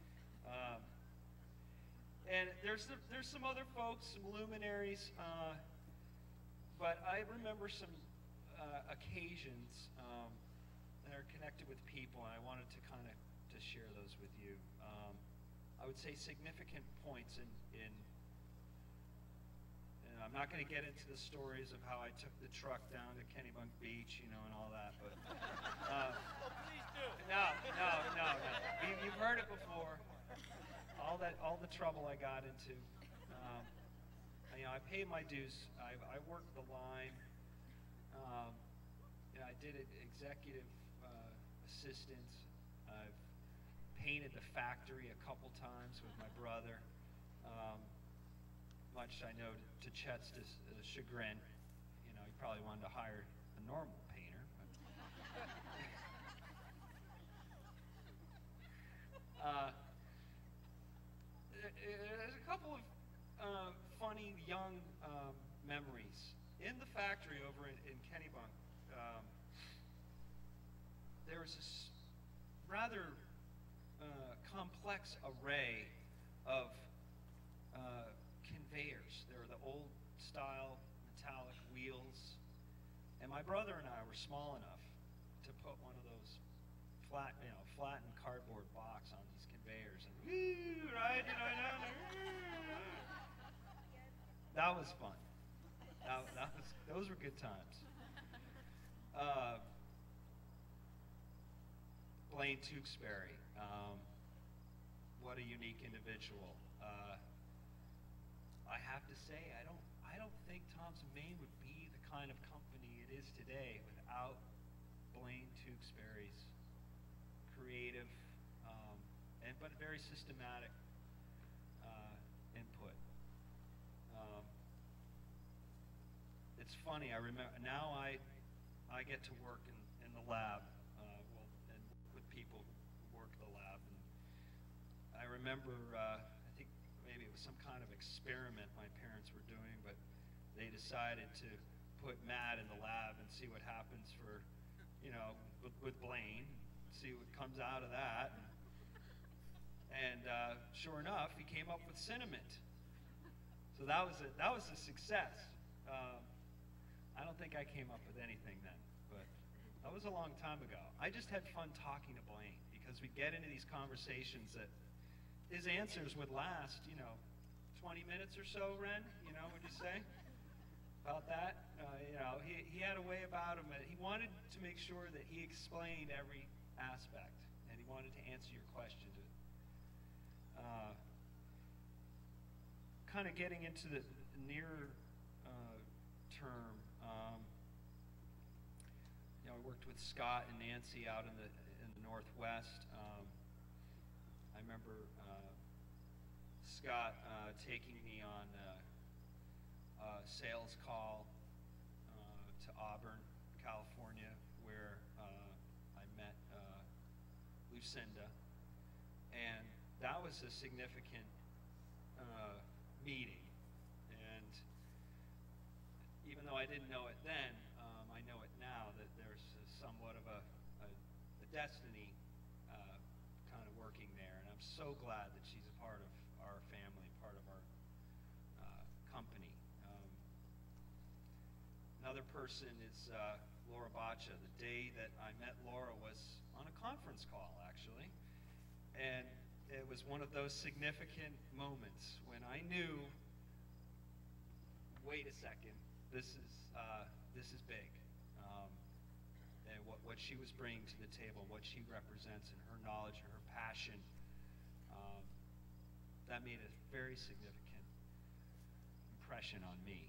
And there's some other folks, some luminaries, but I remember some occasions that are connected with people, and I wanted to kind of to share those with you. I would say significant points in and I'm not going to get into the stories of how I took the truck down to Kennebunk Beach, you know, and all that, but Please do. no. You've heard it before. All the trouble I got into. You know, I paid my dues. I worked the line. You know, I did it executive assistance. I've painted the factory a couple times with my brother. Much I know to Chet's chagrin. You know, he probably wanted to hire a normal painter. There's a couple of funny young memories. In the factory over in Kennebunk, there was this rather complex array of conveyors. There were the old style metallic wheels, and my brother and I were small enough to put one of those flattened cardboard box on these conveyors and right, you know, down there. That was fun. Those were good times. Blaine Tewksbury, what a unique individual. I have to say, I don't think Tom's of Maine would be the kind of company it is today without Blaine Tewksbury's creative, but very systematic input. It's funny. I remember now. I get to work in the lab, and with people who work the lab. And I remember. I think maybe it was some kind of experiment my parents were doing, but they decided to put Matt in the lab and see what happens for, you know, with Blaine, see what comes out of that. And sure enough, he came up with Cinnamint. So that was a success. I don't think I came up with anything then, but that was a long time ago. I just had fun talking to Blaine because we get into these conversations that his answers would last, you know, 20 minutes or so, Ren, you know, would you say? About that? You know, he had a way about him. He wanted to make sure that he explained every aspect, and he wanted to answer your question. Kind of getting into the near term, you know, I worked with Scott and Nancy out in the Northwest. I remember Scott taking me on a sales call to Auburn, California, where I met Lucinda, and that was a significant meeting. And even though I didn't know it then, I know it now that there's somewhat of a destiny kind of working there, and I'm so glad that she's a part of our family, part of our company. Another person is Laura Bacha. The day that I met Laura was on a conference call, actually, and it was one of those significant moments when I knew, wait a second, this is big. And what she was bringing to the table, what she represents, and her knowledge and her passion, that made a very significant impression on me.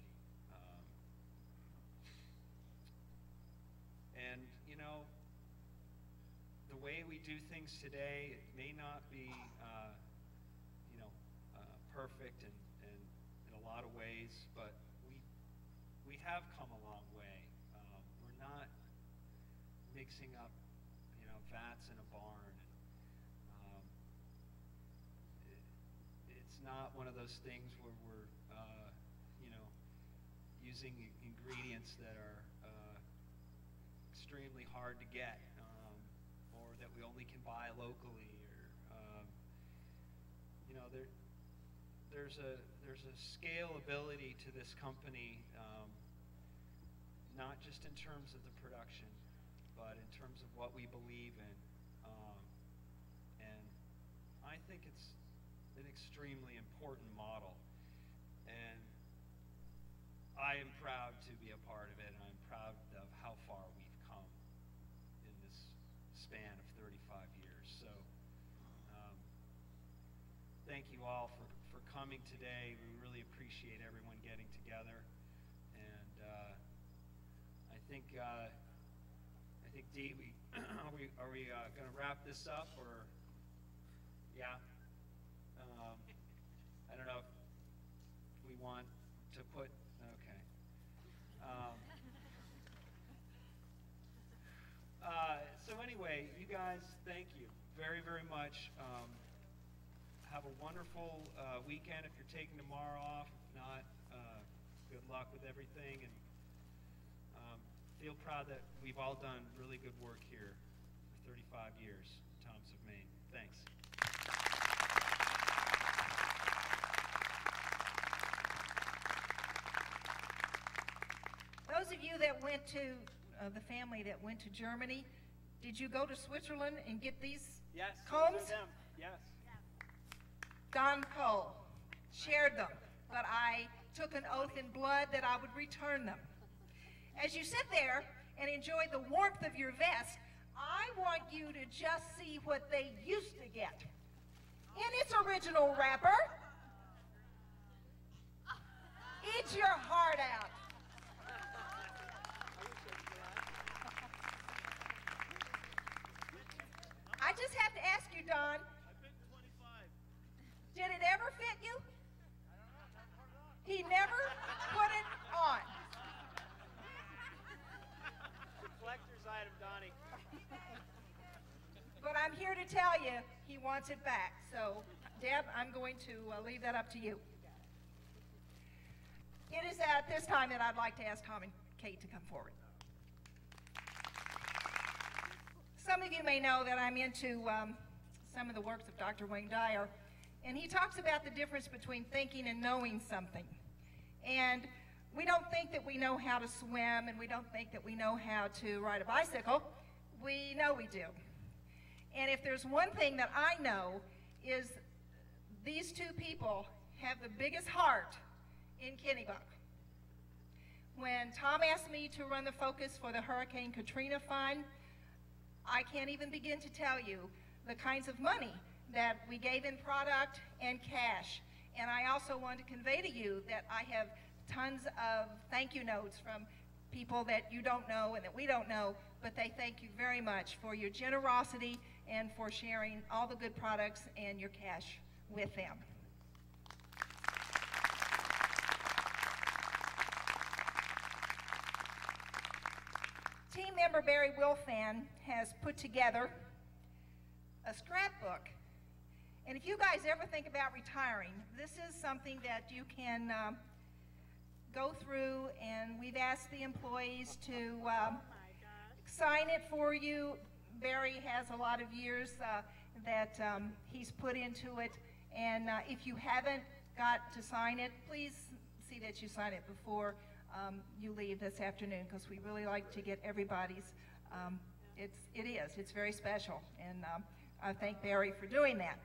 And you know, the way we do things today, it may not be, you know, perfect and in a lot of ways, but we have come a long way. We're not mixing up, you know, vats in a barn. And, it's not one of those things where we're, you know, using ingredients that are extremely hard to get, or that we only can buy locally, or you know, there's a scalability to this company, not just in terms of the production, but in terms of what we believe in, and I think it's an extremely important model, and I am proud to be a part of it, and I'm proud of how far we've come in this span of 35 years. So thank you all for coming today. We really appreciate everyone getting together, and I think Dee, are we going to wrap this up, or yeah? I don't know if we want to put, okay. So anyway, you guys, thank you very, very much. Have a wonderful weekend if you're taking tomorrow off. If not, good luck with everything, and feel proud that we've all done really good work here for 35 years, Toms of Maine. Thanks. Those of you that went to, the family that went to Germany, did you go to Switzerland and get these combs? Yes. Don Cole shared them, but I took an oath in blood that I would return them. As you sit there and enjoy the warmth of your vest, I want you to just see what they used to get. In its original wrapper, eat your heart out. I just have to ask you, Don, did it ever fit you? He never put it on. Collector's item, Donnie. But I'm here to tell you, he wants it back. So, Deb, I'm going to leave that up to you. It is at this time that I'd like to ask Tom and Kate to come forward. Some of you may know that I'm into some of the works of Dr. Wayne Dyer, and he talks about the difference between thinking and knowing something. And we don't think that we know how to swim, and we don't think that we know how to ride a bicycle. We know we do. And if there's one thing that I know is these two people have the biggest heart in Kennebunk. When Tom asked me to run the focus for the Hurricane Katrina Fund, I can't even begin to tell you the kinds of money that we gave in product and cash. And I also want to convey to you that I have tons of thank you notes from people that you don't know and that we don't know, but they thank you very much for your generosity and for sharing all the good products and your cash with them. Team member Barry Wilfan has put together a scrapbook. And if you guys ever think about retiring, this is something that you can go through, and we've asked the employees to sign it for you. Barry has a lot of years that he's put into it, and if you haven't got to sign it, please see that you sign it before you leave this afternoon, because we really like to get everybody's. It's very special, and I thank Barry for doing that.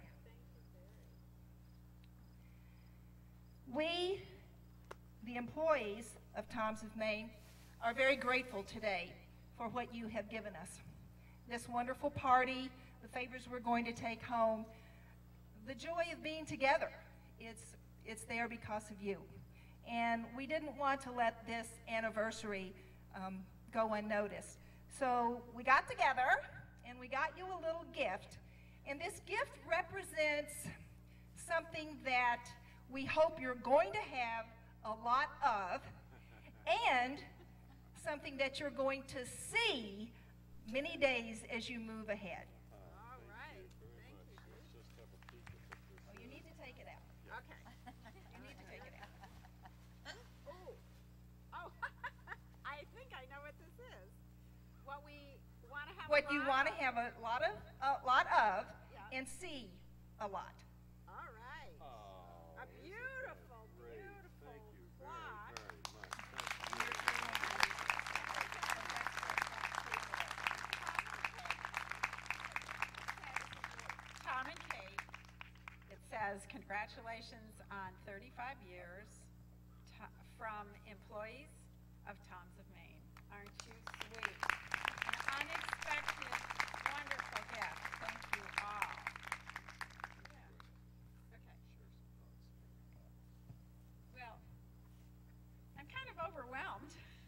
We, the employees of Toms of Maine, are very grateful today for what you have given us. This wonderful party, the favors we're going to take home, the joy of being together, it's there because of you. And we didn't want to let this anniversary go unnoticed. So we got together and we got you a little gift. And this gift represents something that we hope you're going to have a lot of, and something that you're going to see many days as you move ahead. All right. Thank you. Oh, you need to take it out. you want to have a lot of, and see a lot. All right. A beautiful, beautiful plot. Tom and Kate, it says, congratulations on 35 years from employees of Tom's of Maine. Aren't you sweet? An unexpected, wonderful gift. Thank you all. Yeah. Okay. Well, I'm kind of overwhelmed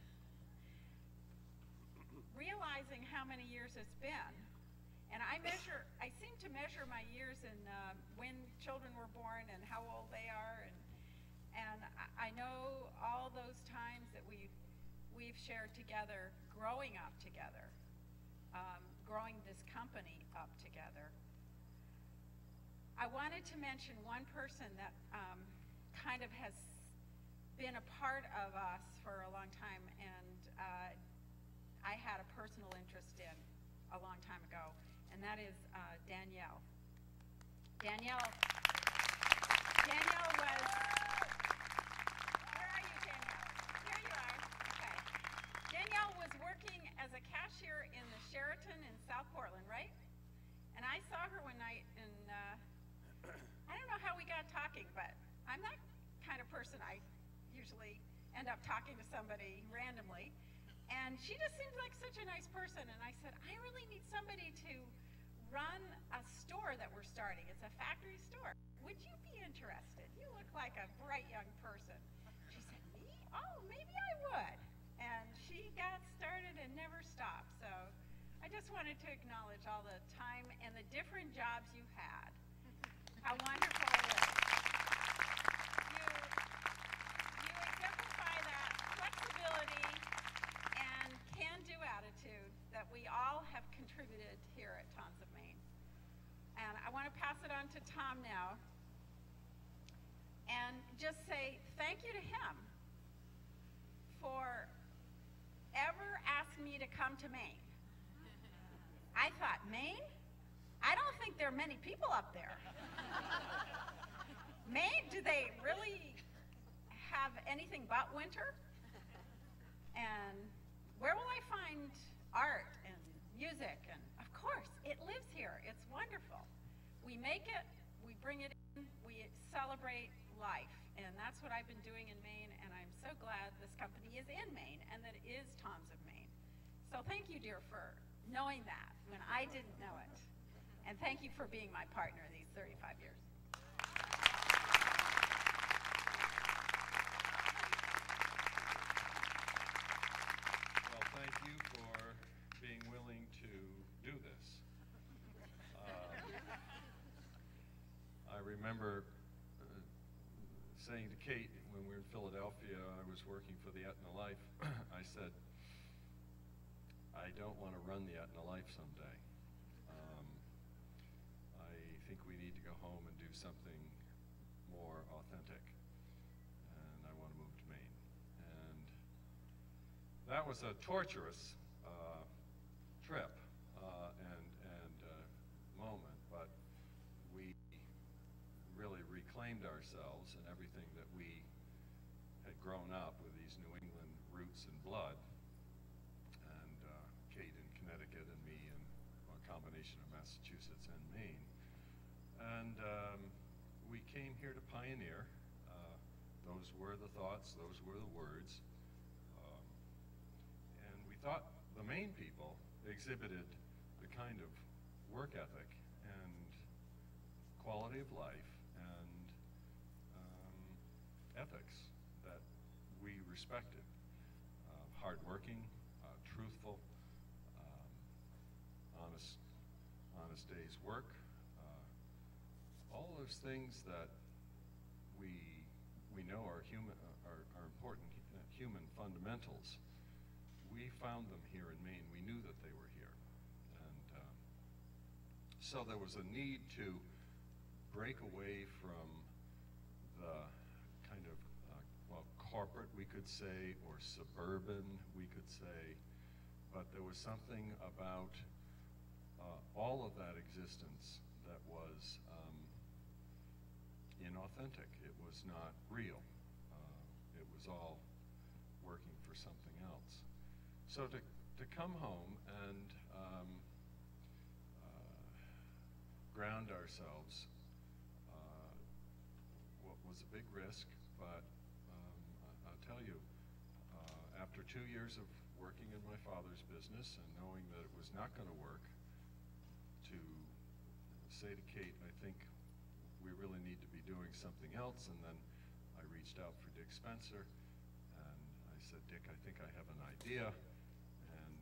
realizing how many years it's been. And I seem to measure my years in when children were born and how old they are, and I know all those times that we've shared together, growing up together, growing this company up together. I wanted to mention one person that kind of has been a part of us for a long time, and I had a personal interest in a long time ago, and that is Danielle. Danielle was, where are you, Danielle? Here you are, okay. Danielle was working as a cashier in the Sheraton in South Portland, right? And I saw her one night, and I don't know how we got talking, but I'm that kind of person. I usually end up talking to somebody randomly. And she just seems like such a nice person. And I said, I really need somebody to run a store that we're starting. It's a factory store. Would you be interested? You look like a bright young person. She said, me? Oh, maybe I would. And she got started and never stopped. So I just wanted to acknowledge all the time and the different jobs you had. How wonderful it is. You exemplify that flexibility and can-do attitude that we all have contributed here at Tom's of Maine. And I want to pass it on to Tom now and just say thank you to him for ever asking me to come to Maine. I thought, Maine? I don't think there are many people up there. Maine, do they really have anything but winter? And where will I find art and music? And of course, it lives here. It's wonderful. We make it, we bring it in, we celebrate life. And that's what I've been doing in Maine, and I'm so glad this company is in Maine and that it is Tom's of Maine. So thank you, dear, for knowing that when I didn't know it. And thank you for being my partner these 35 years. Well, thank you for being willing to do this. I remember saying to Kate when we were in Philadelphia, I was working for the Aetna Life, I said, I don't want to run the Aetna Life someday. I think we need to go home and do something more authentic, and I want to move to Maine. And that was a torturous trip and moment, but we really reclaimed ourselves and everything that we had grown up with, these New England roots and blood. And Kate in Connecticut and me in a combination of Massachusetts and Maine. And we came here to pioneer. Those were the thoughts, those were the words. And we thought the Maine people exhibited the kind of work ethic and quality of life and ethics that we respected. Hardworking, truthful, honest day's work, all those things that we know are important human fundamentals. We found them here in Maine. We knew that they were here, and so there was a need to break away from the kind of corporate, we could say, or suburban, we could say, but there was something about all of that existence that was inauthentic. It was not real. It was all working for something else. So to come home and ground ourselves was a big risk, but I'll tell you, after 2 years of working in my father's business and knowing that it was not going to work, to say to Kate, I think we really need to be doing something else, and then I reached out for Dick Spencer, and I said, Dick, I think I have an idea, and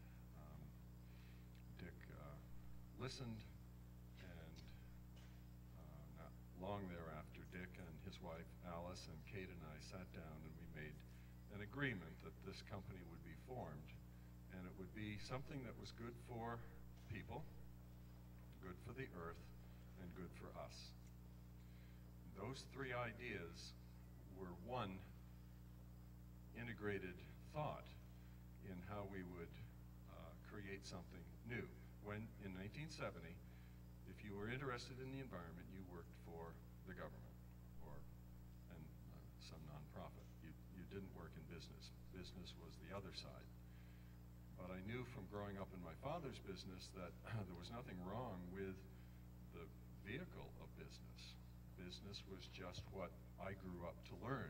Dick listened, and not long thereafter, Dick and his wife Alice and Kate and I sat down and we made an agreement that this company would be formed, and it would be something that was good for people, good for the earth, and good for us. Those three ideas were one integrated thought in how we would create something new. When in 1970, if you were interested in the environment, you worked for the government or some nonprofit. You didn't work in business. Business was the other side. But I knew from growing up in my father's business that there was nothing wrong with the vehicle of business. Business was just what I grew up to learn.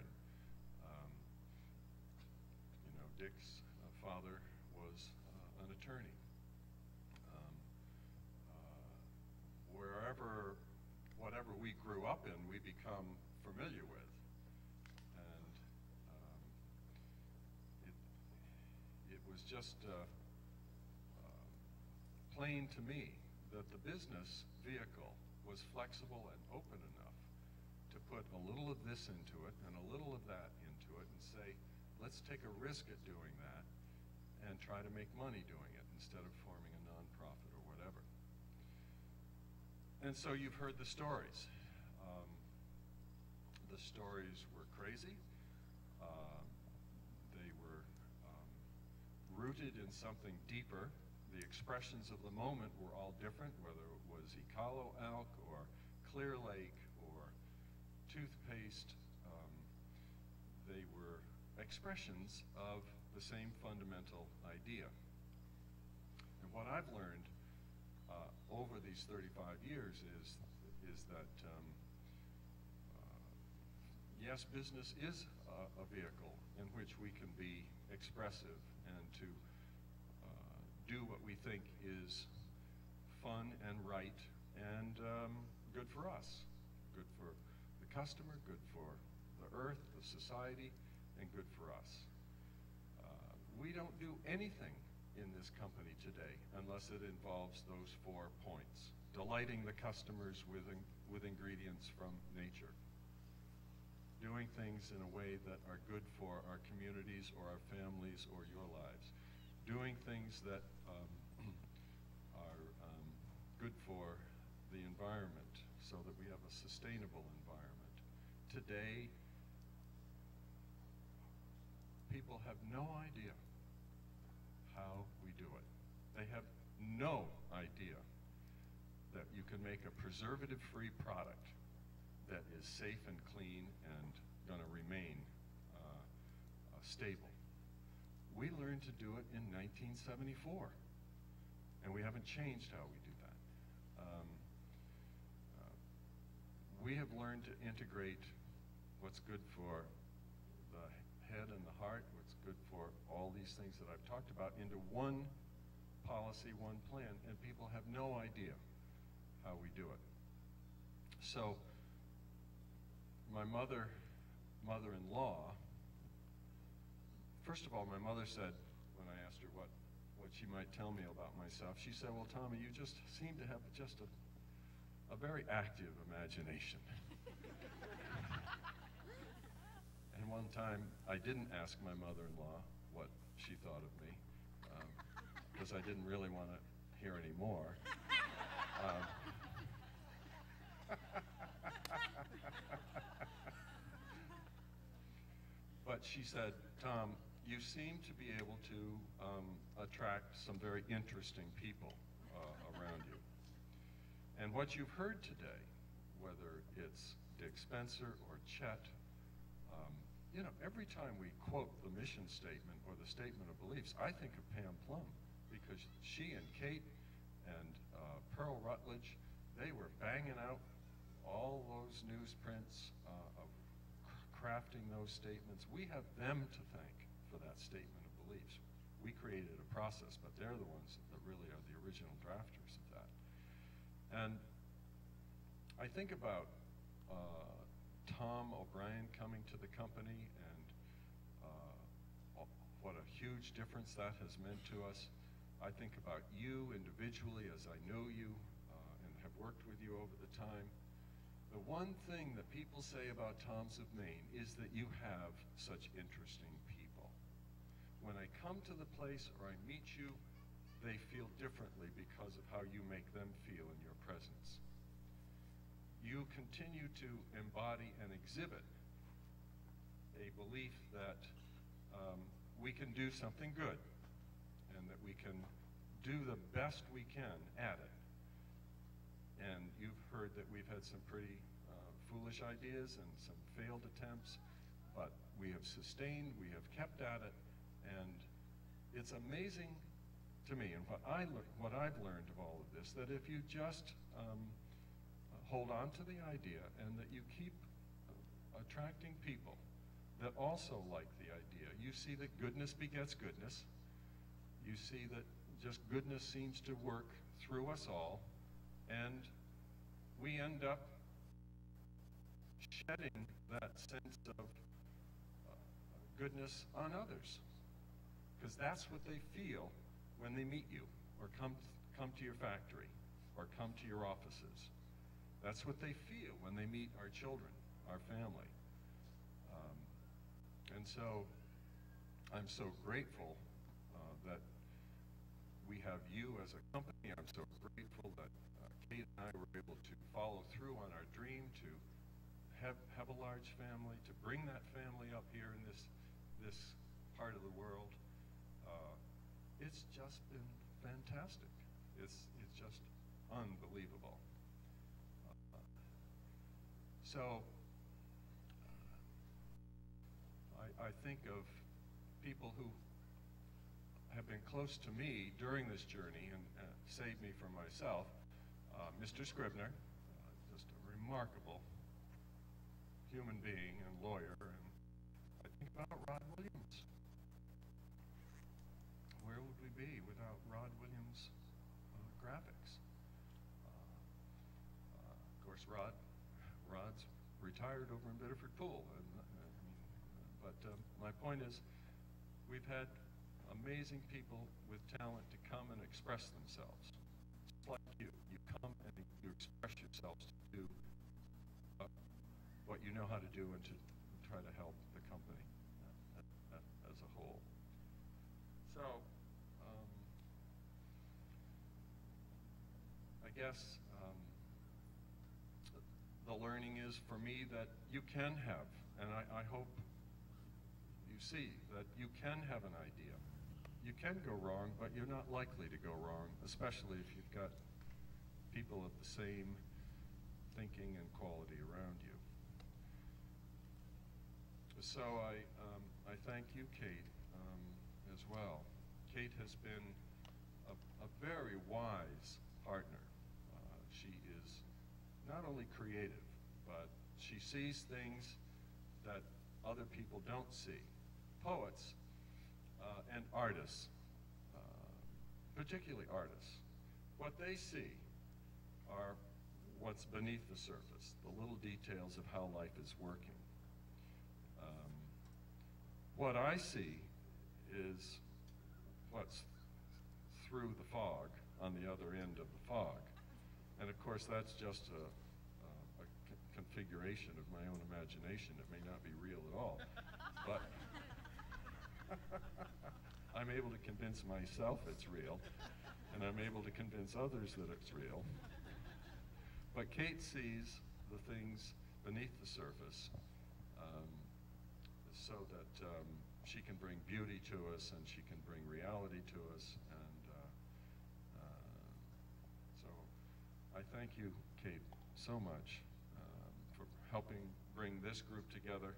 Dick's father was an attorney. Whatever we grew up in, we become familiar with. And it was just plain to me that the business vehicle was flexible and open enough to put a little of this into it and a little of that into it and say, let's take a risk at doing that and try to make money doing it instead of forming a nonprofit or whatever. And so you've heard the stories. The stories were crazy. They were rooted in something deeper. The expressions of the moment were all different, whether it was Ecolo Elk or Clear Lake or toothpaste. They were expressions of the same fundamental idea. And what I've learned over these 35 years is that yes, business is a vehicle in which we can be expressive and to do what we think is fun and right and good for us, good for the customer, good for the earth, the society, and good for us. We don't do anything in this company today unless it involves those 4 points. Delighting the customers with ingredients from nature. Doing things in a way that are good for our communities or our families or your lives. Doing things that are good for the environment so that we have a sustainable environment. Today, people have no idea how we do it. They have no idea that you can make a preservative-free product that is safe and clean and going to remain stable. We learned to do it in 1974, and we haven't changed how we do that. We have learned to integrate what's good for the head and the heart, what's good for all these things that I've talked about into one policy, one plan, and people have no idea how we do it. So my mother-in-law, first of all, my mother said, when I asked her what she might tell me about myself, she said, well, Tommy, you just seem to have just a very active imagination. And one time, I didn't ask my mother-in-law what she thought of me, because I didn't really want to hear any more. But she said, Tom, you seem to be able to attract some very interesting people around And what you've heard today, whether it's Dick Spencer or Chet, you know, every time we quote the mission statement or the statement of beliefs, I think of Pam Plum, because she and Kate and Pearl Rutledge, they were banging out all those newsprints of crafting those statements. We have them to thank for that statement of beliefs. We created a process, but they're the ones that really are the original drafters of that. And I think about Tom O'Brien coming to the company and what a huge difference that has meant to us. I think about you individually as I know you and have worked with you over the time. The one thing that people say about Tom's of Maine is that you have such interesting people. When I come to the place or I meet you, they feel differently because of how you make them feel in your presence. You continue to embody and exhibit a belief that we can do something good and that we can do the best we can at it. And you've heard that we've had some pretty foolish ideas and some failed attempts, but we have sustained, we have kept at it, and it's amazing to me, and what I've learned of all of this, that if you just hold on to the idea and that you keep attracting people that also like the idea, you see that goodness begets goodness. You see that just goodness seems to work through us all, and we end up shedding that sense of goodness on others, because that's what they feel when they meet you or come to your factory or come to your offices. That's what they feel when they meet our children, our family. And so I'm so grateful that we have you as a company. I'm so grateful that Kate and I were able to follow through on our dream to have a large family, to bring that family up here in this part of the world. It's just been fantastic. It's just unbelievable. So I think of people who have been close to me during this journey and saved me from myself. Mr. Scribner, just a remarkable human being and lawyer. And I think about Rod Williams. Where would we be without Rod Williams' graphics? Of course, Rod's retired over in Biddeford Pool. But my point is, we've had amazing people with talent to come and express themselves. Just like you. You come and you express yourselves to do what you know how to do and to try to help the company as a whole. So, I guess the learning is for me that you can have, and I hope you see that you can have an idea. You can go wrong, but you're not likely to go wrong, especially if you've got people of the same thinking and quality around you. So I thank you, Kate, as well. Kate has been a very wise partner. She is not only creative, but she sees things that other people don't see. Poets and artists, particularly artists, what they see are what's beneath the surface, the little details of how life is working. What I see is what's through the fog, on the other end of the fog. And of course, that's just a configuration of my own imagination. It may not be real at all, but I'm able to convince myself it's real, and I'm able to convince others that it's real. But Kate sees the things beneath the surface so that she can bring beauty to us and she can bring reality to us. And so I thank you, Kate, so much for helping bring this group together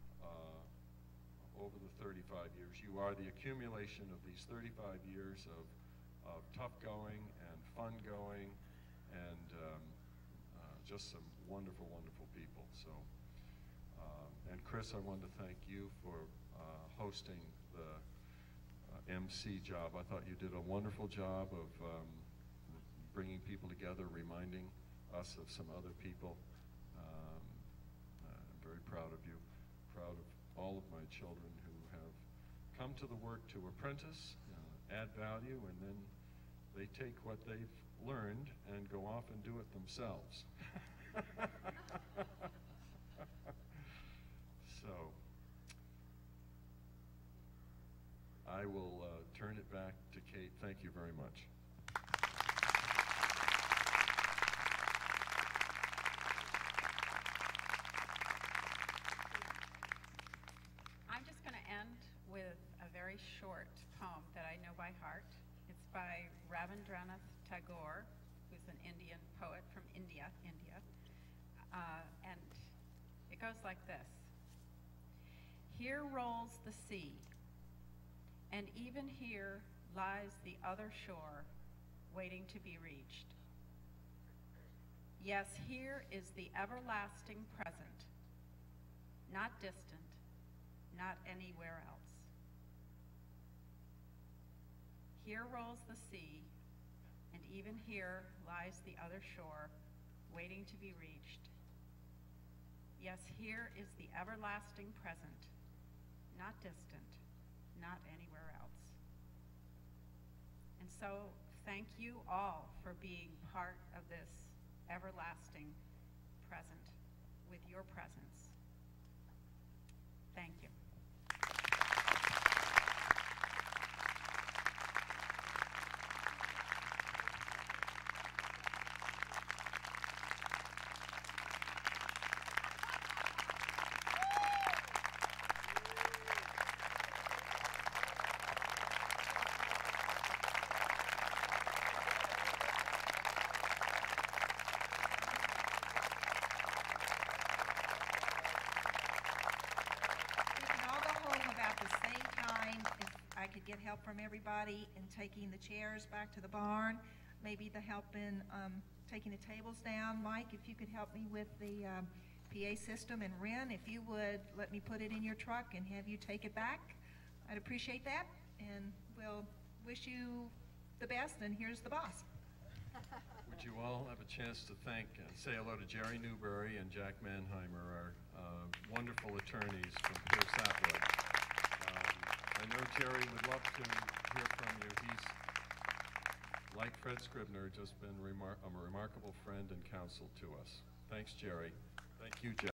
over the 35 years. You are the accumulation of these 35 years of tough going and fun going and just some wonderful, wonderful people. So, and Chris, I wanted to thank you for hosting the MC job. I thought you did a wonderful job of bringing people together, reminding us of some other people. I'm very proud of you, proud of all of my children who have come to the work to apprentice, add value, and then they take what they've learned and go off and do it themselves. So, I will turn it back to Kate. Thank you very much. I'm just going to end with a very short poem that I know by heart. It's by Rabindranath Tagore, who's an Indian poet from India. And it goes like this. Here rolls the sea, and even here lies the other shore, waiting to be reached. Yes, here is the everlasting present, not distant, not anywhere else. Here rolls the sea, and even here lies the other shore, waiting to be reached. Yes, here is the everlasting present, not distant, not anywhere else. And so, thank you all for being part of this everlasting present with your presence. Thank you. Get help from everybody in taking the chairs back to the barn, maybe the help in taking the tables down. Mike, if you could help me with the PA system, and Ren, if you would let me put it in your truck and have you take it back, I'd appreciate that, and we'll wish you the best, and here's the boss. Would you all have a chance to say hello to Jerry Newberry and Jack Mannheimer, our wonderful attorneys from Pierce Atwood. I know Jerry would love to hear from you. He's, like Fred Scribner, just been a remarkable friend and counsel to us. Thanks, Jerry. Thank you, Jack.